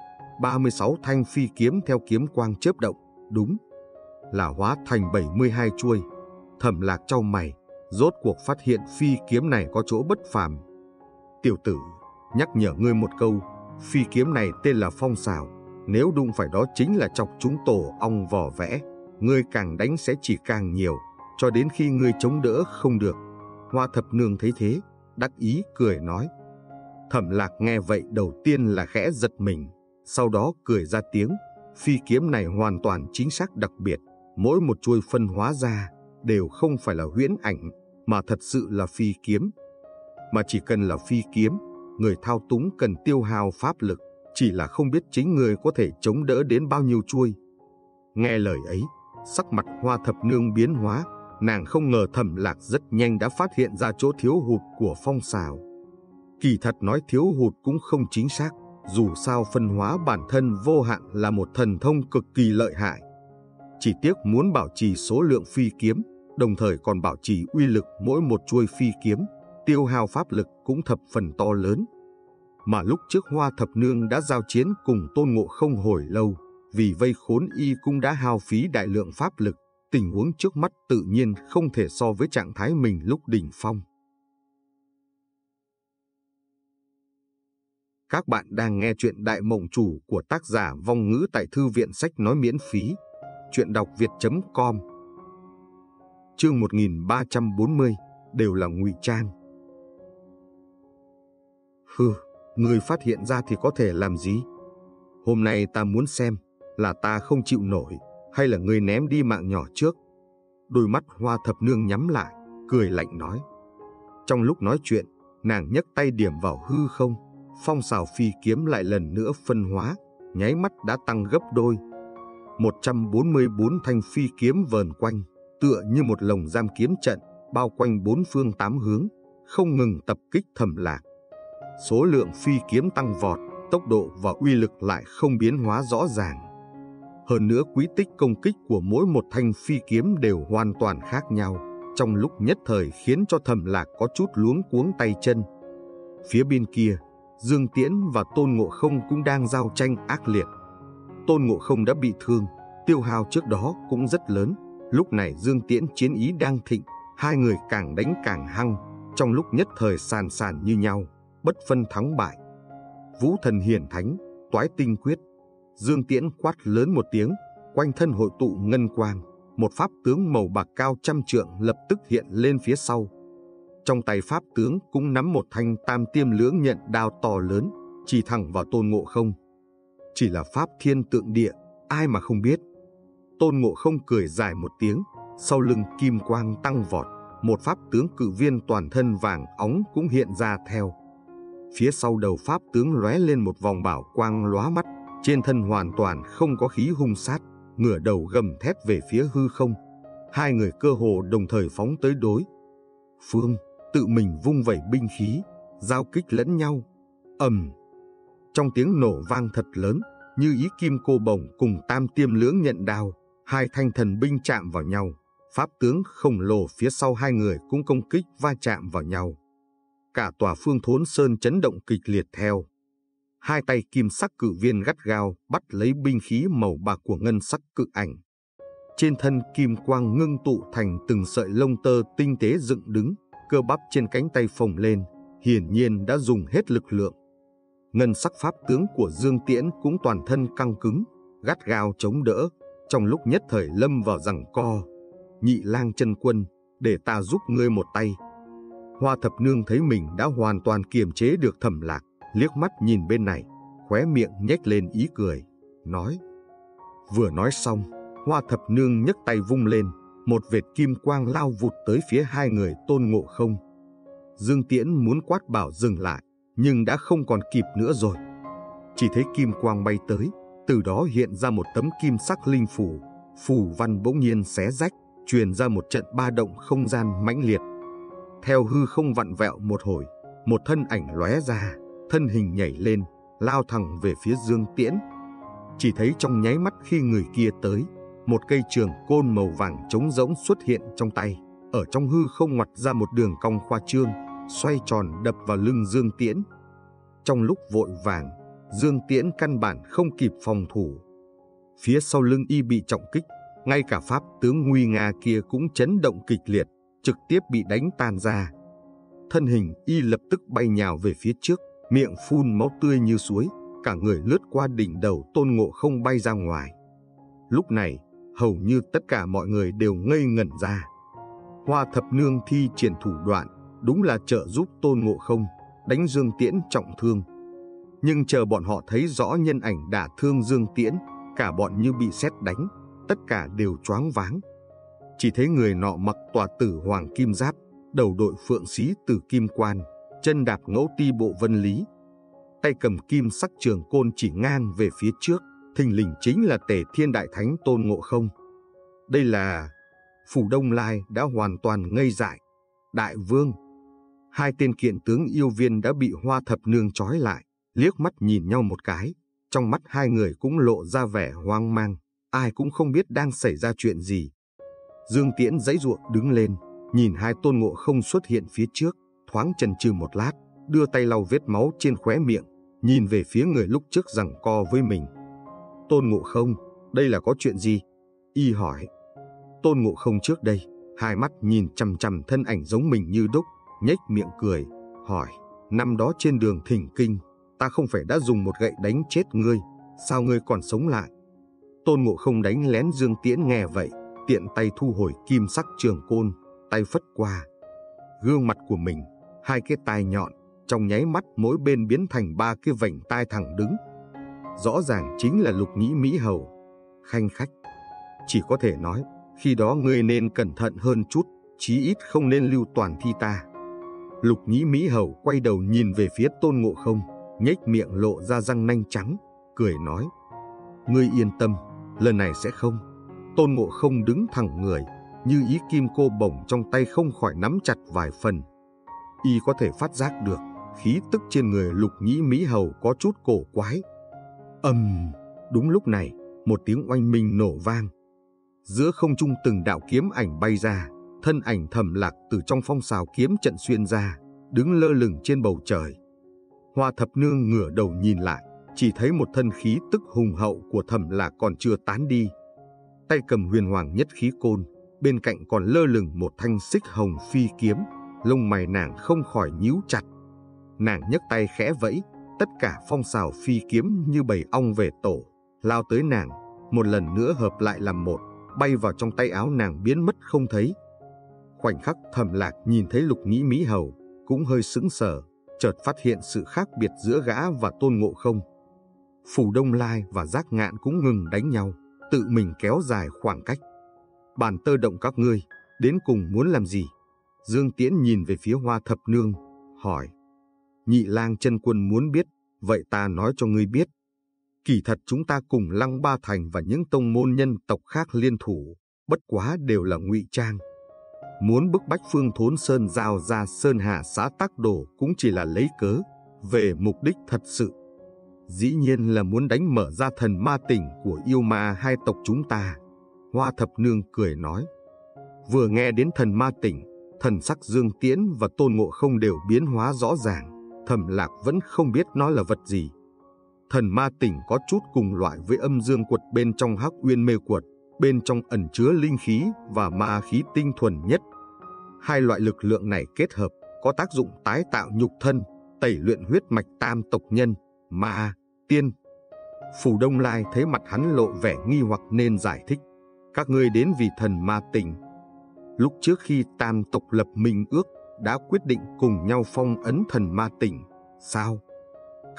36 thanh phi kiếm theo kiếm quang chớp động, đúng là hóa thành 72 chuôi. Thẩm Lạc chau mày, rốt cuộc phát hiện phi kiếm này có chỗ bất phàm. Tiểu tử, nhắc nhở ngươi một câu, phi kiếm này tên là Phong Xào, nếu đụng phải đó chính là chọc chúng tổ ong vỏ vẽ, ngươi càng đánh sẽ chỉ càng nhiều, cho đến khi ngươi chống đỡ không được. Hoa Thập Nương thấy thế, đắc ý cười nói. Thẩm Lạc nghe vậy đầu tiên là khẽ giật mình, sau đó cười ra tiếng. Phi kiếm này hoàn toàn chính xác đặc biệt, mỗi một chuôi phân hóa ra đều không phải là huyễn ảnh, mà thật sự là phi kiếm. Mà chỉ cần là phi kiếm, người thao túng cần tiêu hao pháp lực, chỉ là không biết chính người có thể chống đỡ đến bao nhiêu chuôi. Nghe lời ấy, sắc mặt Hoa Thập Nương biến hóa, nàng không ngờ Thẩm Lạc rất nhanh đã phát hiện ra chỗ thiếu hụt của Phong Xào. Kỳ thật nói thiếu hụt cũng không chính xác, dù sao phân hóa bản thân vô hạn là một thần thông cực kỳ lợi hại. Chỉ tiếc muốn bảo trì số lượng phi kiếm, đồng thời còn bảo trì uy lực mỗi một chuôi phi kiếm, tiêu hao pháp lực cũng thập phần to lớn. Mà lúc trước Hoa Thập Nương đã giao chiến cùng Tôn Ngộ Không hồi lâu, vì vây khốn y cũng đã hao phí đại lượng pháp lực, tình huống trước mắt tự nhiên không thể so với trạng thái mình lúc đỉnh phong. Các bạn đang nghe chuyện Đại Mộng Chủ của tác giả Vong Ngữ tại Thư viện Sách Nói miễn phí. Chuyện đọc việt.com. Chương 1340, đều là ngụy trang. Hừ, người phát hiện ra thì có thể làm gì? Hôm nay ta muốn xem là ta không chịu nổi, hay là người ném đi mạng nhỏ trước. Đôi mắt Hoa Thập Nương nhắm lại, cười lạnh nói. Trong lúc nói chuyện, nàng nhấc tay điểm vào hư không, Phong Xào phi kiếm lại lần nữa phân hóa, nháy mắt đã tăng gấp đôi. 144 thanh phi kiếm vờn quanh, tựa như một lồng giam kiếm trận, bao quanh bốn phương tám hướng, không ngừng tập kích Thẩm Lạc. Số lượng phi kiếm tăng vọt, tốc độ và uy lực lại không biến hóa rõ ràng. Hơn nữa quỹ tích công kích của mỗi một thanh phi kiếm đều hoàn toàn khác nhau, trong lúc nhất thời khiến cho Thẩm Lạc có chút luống cuống tay chân. Phía bên kia, Dương Tiễn và Tôn Ngộ Không cũng đang giao tranh ác liệt. Tôn Ngộ Không đã bị thương, tiêu hao trước đó cũng rất lớn. Lúc này Dương Tiễn chiến ý đang thịnh, hai người càng đánh càng hăng, trong lúc nhất thời sàn sàn như nhau, bất phân thắng bại. Vũ Thần Hiển Thánh, Toái Tinh Quyết. Dương Tiễn quát lớn một tiếng, quanh thân hội tụ ngân quang, một pháp tướng màu bạc cao trăm trượng lập tức hiện lên phía sau. Trong tay pháp tướng cũng nắm một thanh tam tiêm lưỡng nhận đao to lớn, chỉ thẳng vào Tôn Ngộ Không. Chỉ là pháp thiên tượng địa, ai mà không biết. Tôn Ngộ Không cười dài một tiếng, sau lưng kim quang tăng vọt, một pháp tướng cự viên toàn thân vàng óng cũng hiện ra theo. Phía sau đầu pháp tướng lóe lên một vòng bảo quang lóa mắt, trên thân hoàn toàn không có khí hung sát, ngửa đầu gầm thét về phía hư không. Hai người cơ hồ đồng thời phóng tới đối phương, tự mình vung vẩy binh khí, giao kích lẫn nhau. Ầm! Trong tiếng nổ vang thật lớn, như ý kim cô bổng cùng tam tiêm lưỡng nhận đao, hai thanh thần binh chạm vào nhau, pháp tướng khổng lồ phía sau hai người cũng công kích va chạm vào nhau. Cả tòa Phương Thốn Sơn chấn động kịch liệt theo. Hai tay kim sắc cự viên gắt gao bắt lấy binh khí màu bạc của ngân sắc cự ảnh. Trên thân kim quang ngưng tụ thành từng sợi lông tơ tinh tế dựng đứng, cơ bắp trên cánh tay phồng lên, hiển nhiên đã dùng hết lực lượng. Ngân sắc pháp tướng của Dương Tiễn cũng toàn thân căng cứng, gắt gao chống đỡ, trong lúc nhất thời lâm vào giằng co. Nhị Lang Chân Quân, để ta giúp ngươi một tay. Hoa Thập Nương thấy mình đã hoàn toàn kiềm chế được Thẩm Lạc, liếc mắt nhìn bên này, khóe miệng nhếch lên ý cười, nói. Vừa nói xong, Hoa Thập Nương nhấc tay vung lên, một vệt kim quang lao vụt tới phía hai người Tôn Ngộ Không. Dương Tiễn muốn quát bảo dừng lại, nhưng đã không còn kịp nữa rồi. Chỉ thấy kim quang bay tới, từ đó hiện ra một tấm kim sắc linh phủ, phù văn bỗng nhiên xé rách, truyền ra một trận ba động không gian mãnh liệt. Theo hư không vặn vẹo một hồi, một thân ảnh lóe ra, thân hình nhảy lên, lao thẳng về phía Dương Tiễn. Chỉ thấy trong nháy mắt khi người kia tới, một cây trường côn màu vàng trống rỗng xuất hiện trong tay, ở trong hư không ngoặt ra một đường cong khoa trương, xoay tròn đập vào lưng Dương Tiễn. Trong lúc vội vàng, Dương Tiễn căn bản không kịp phòng thủ. Phía sau lưng y bị trọng kích, ngay cả pháp tướng nguy nga kia cũng chấn động kịch liệt, trực tiếp bị đánh tan ra. Thân hình y lập tức bay nhào về phía trước, miệng phun máu tươi như suối, cả người lướt qua đỉnh đầu Tôn Ngộ Không bay ra ngoài. Lúc này, hầu như tất cả mọi người đều ngây ngẩn ra. Hoa Thập Nương thi triển thủ đoạn, đúng là trợ giúp Tôn Ngộ Không, đánh Dương Tiễn trọng thương. Nhưng chờ bọn họ thấy rõ nhân ảnh đả thương Dương Tiễn, cả bọn như bị sét đánh, tất cả đều choáng váng. Chỉ thấy người nọ mặc tòa tử hoàng kim giáp, đầu đội phượng xí từ kim quan, chân đạp ngẫu ti bộ vân lý, tay cầm kim sắc trường côn chỉ ngang về phía trước, thình lình chính là Tề Thiên Đại Thánh Tôn Ngộ Không. Đây là... Phủ Đông Lai đã hoàn toàn ngây dại. Đại vương! Hai tên kiện tướng yêu viên đã bị Hoa Thập Nương trói lại, liếc mắt nhìn nhau một cái, trong mắt hai người cũng lộ ra vẻ hoang mang, ai cũng không biết đang xảy ra chuyện gì. Dương Tiễn giãy giụa đứng lên, nhìn hai Tôn Ngộ Không xuất hiện phía trước, thoáng chần chừ một lát, đưa tay lau vết máu trên khóe miệng, nhìn về phía người lúc trước giằng co với mình. Tôn Ngộ Không, đây là có chuyện gì? Y hỏi. Tôn Ngộ Không trước đây, hai mắt nhìn chằm chằm thân ảnh giống mình như đúc, nhếch miệng cười, hỏi, năm đó trên đường thỉnh kinh, ta không phải đã dùng một gậy đánh chết ngươi, sao ngươi còn sống lại? Tôn Ngộ Không đánh lén Dương Tiễn nghe vậy, tiện tay thu hồi kim sắc trường côn, tay phất qua. Gương mặt của mình, hai cái tai nhọn, trong nháy mắt mỗi bên biến thành ba cái vành tai thẳng đứng. Rõ ràng chính là Lục Nhĩ Mỹ Hầu. Khanh khách, chỉ có thể nói, khi đó ngươi nên cẩn thận hơn chút, chí ít không nên lưu toàn thi ta. Lục Nhĩ Mỹ Hầu quay đầu nhìn về phía Tôn Ngộ Không, nhếch miệng lộ ra răng nanh trắng, cười nói, ngươi yên tâm, lần này sẽ không. Tôn Ngộ Không đứng thẳng người, như ý kim cô bổng trong tay không khỏi nắm chặt vài phần. Y có thể phát giác được, khí tức trên người Lục Nhĩ Mỹ Hầu có chút cổ quái. Đúng lúc này, một tiếng oanh minh nổ vang. Giữa không trung từng đạo kiếm ảnh bay ra, thân ảnh Thẩm Lạc từ trong phong sào kiếm trận xuyên ra, đứng lơ lửng trên bầu trời. Hoa Thập Nương ngửa đầu nhìn lại, chỉ thấy một thân khí tức hùng hậu của Thẩm Lạc còn chưa tán đi. Tay cầm huyền hoàng nhất khí côn, bên cạnh còn lơ lửng một thanh xích hồng phi kiếm, lông mày nàng không khỏi nhíu chặt. Nàng nhấc tay khẽ vẫy, tất cả phong sào phi kiếm như bầy ong về tổ, lao tới nàng, một lần nữa hợp lại làm một, bay vào trong tay áo nàng biến mất không thấy. Khoảnh khắc Thẩm Lạc nhìn thấy Lục Nhĩ Mỹ Hầu, cũng hơi sững sờ, chợt phát hiện sự khác biệt giữa gã và Tôn Ngộ Không. Phủ Đông Lai và Giác Ngạn cũng ngừng đánh nhau, tự mình kéo dài khoảng cách. Bàn tơ động các ngươi, đến cùng muốn làm gì? Dương Tiễn nhìn về phía Hoa Thập Nương, hỏi. Nhị Lang Chân Quân muốn biết, vậy ta nói cho ngươi biết. Kỳ thật chúng ta cùng Lăng Ba Thành và những tông môn nhân tộc khác liên thủ, bất quá đều là ngụy trang. Muốn bức bách Phương Thốn Sơn giao ra Sơn Hà xã Tắc Đồ cũng chỉ là lấy cớ, về mục đích thật sự. Dĩ nhiên là muốn đánh mở ra thần ma tỉnh của yêu ma hai tộc chúng ta. Hoa Thập Nương cười nói. Vừa nghe đến thần ma tỉnh, thần sắc Dương Tiễn và Tôn Ngộ Không đều biến hóa rõ ràng. Thẩm Lạc vẫn không biết nó là vật gì. Thần ma tỉnh có chút cùng loại với âm dương quật bên trong Hắc Uyên Mê Quật, bên trong ẩn chứa linh khí và ma khí tinh thuần nhất. Hai loại lực lượng này kết hợp có tác dụng tái tạo nhục thân, tẩy luyện huyết mạch tam tộc nhân, ma, tiên. Phủ Đông Lai thấy mặt hắn lộ vẻ nghi hoặc nên giải thích. Các ngươi đến vì thần ma tỉnh. Lúc trước khi tam tộc lập minh ước, đã quyết định cùng nhau phong ấn thần ma tỉnh, sao?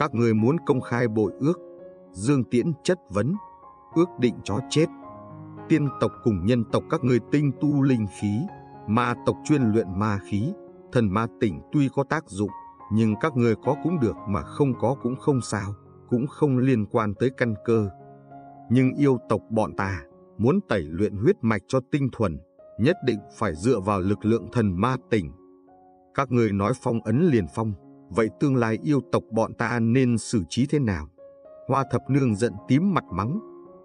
Các ngươi muốn công khai bội ước, Dương Tiễn chất vấn, ước định chó chết. Tiên tộc cùng nhân tộc các ngươi tinh tu linh khí, ma tộc chuyên luyện ma khí, thần ma tỉnh tuy có tác dụng, nhưng các ngươi có cũng được mà không có cũng không sao, cũng không liên quan tới căn cơ. Nhưng yêu tộc bọn ta muốn tẩy luyện huyết mạch cho tinh thuần, nhất định phải dựa vào lực lượng thần ma tỉnh. Các ngươi nói phong ấn liền phong, vậy tương lai yêu tộc bọn ta nên xử trí thế nào? Hoa Thập Nương giận tím mặt mắng.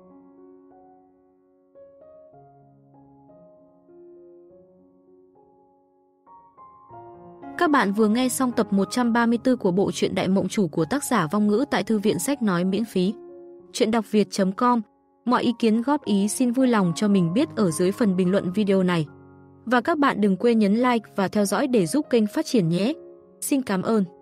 Các bạn vừa nghe xong tập 134 của bộ truyện Đại Mộng Chủ của tác giả Vong Ngữ tại Thư viện Sách Nói miễn phí. Truyện đọc việt.com. Mọi ý kiến góp ý xin vui lòng cho mình biết ở dưới phần bình luận video này. Và các bạn đừng quên nhấn like và theo dõi để giúp kênh phát triển nhé. Xin cảm ơn.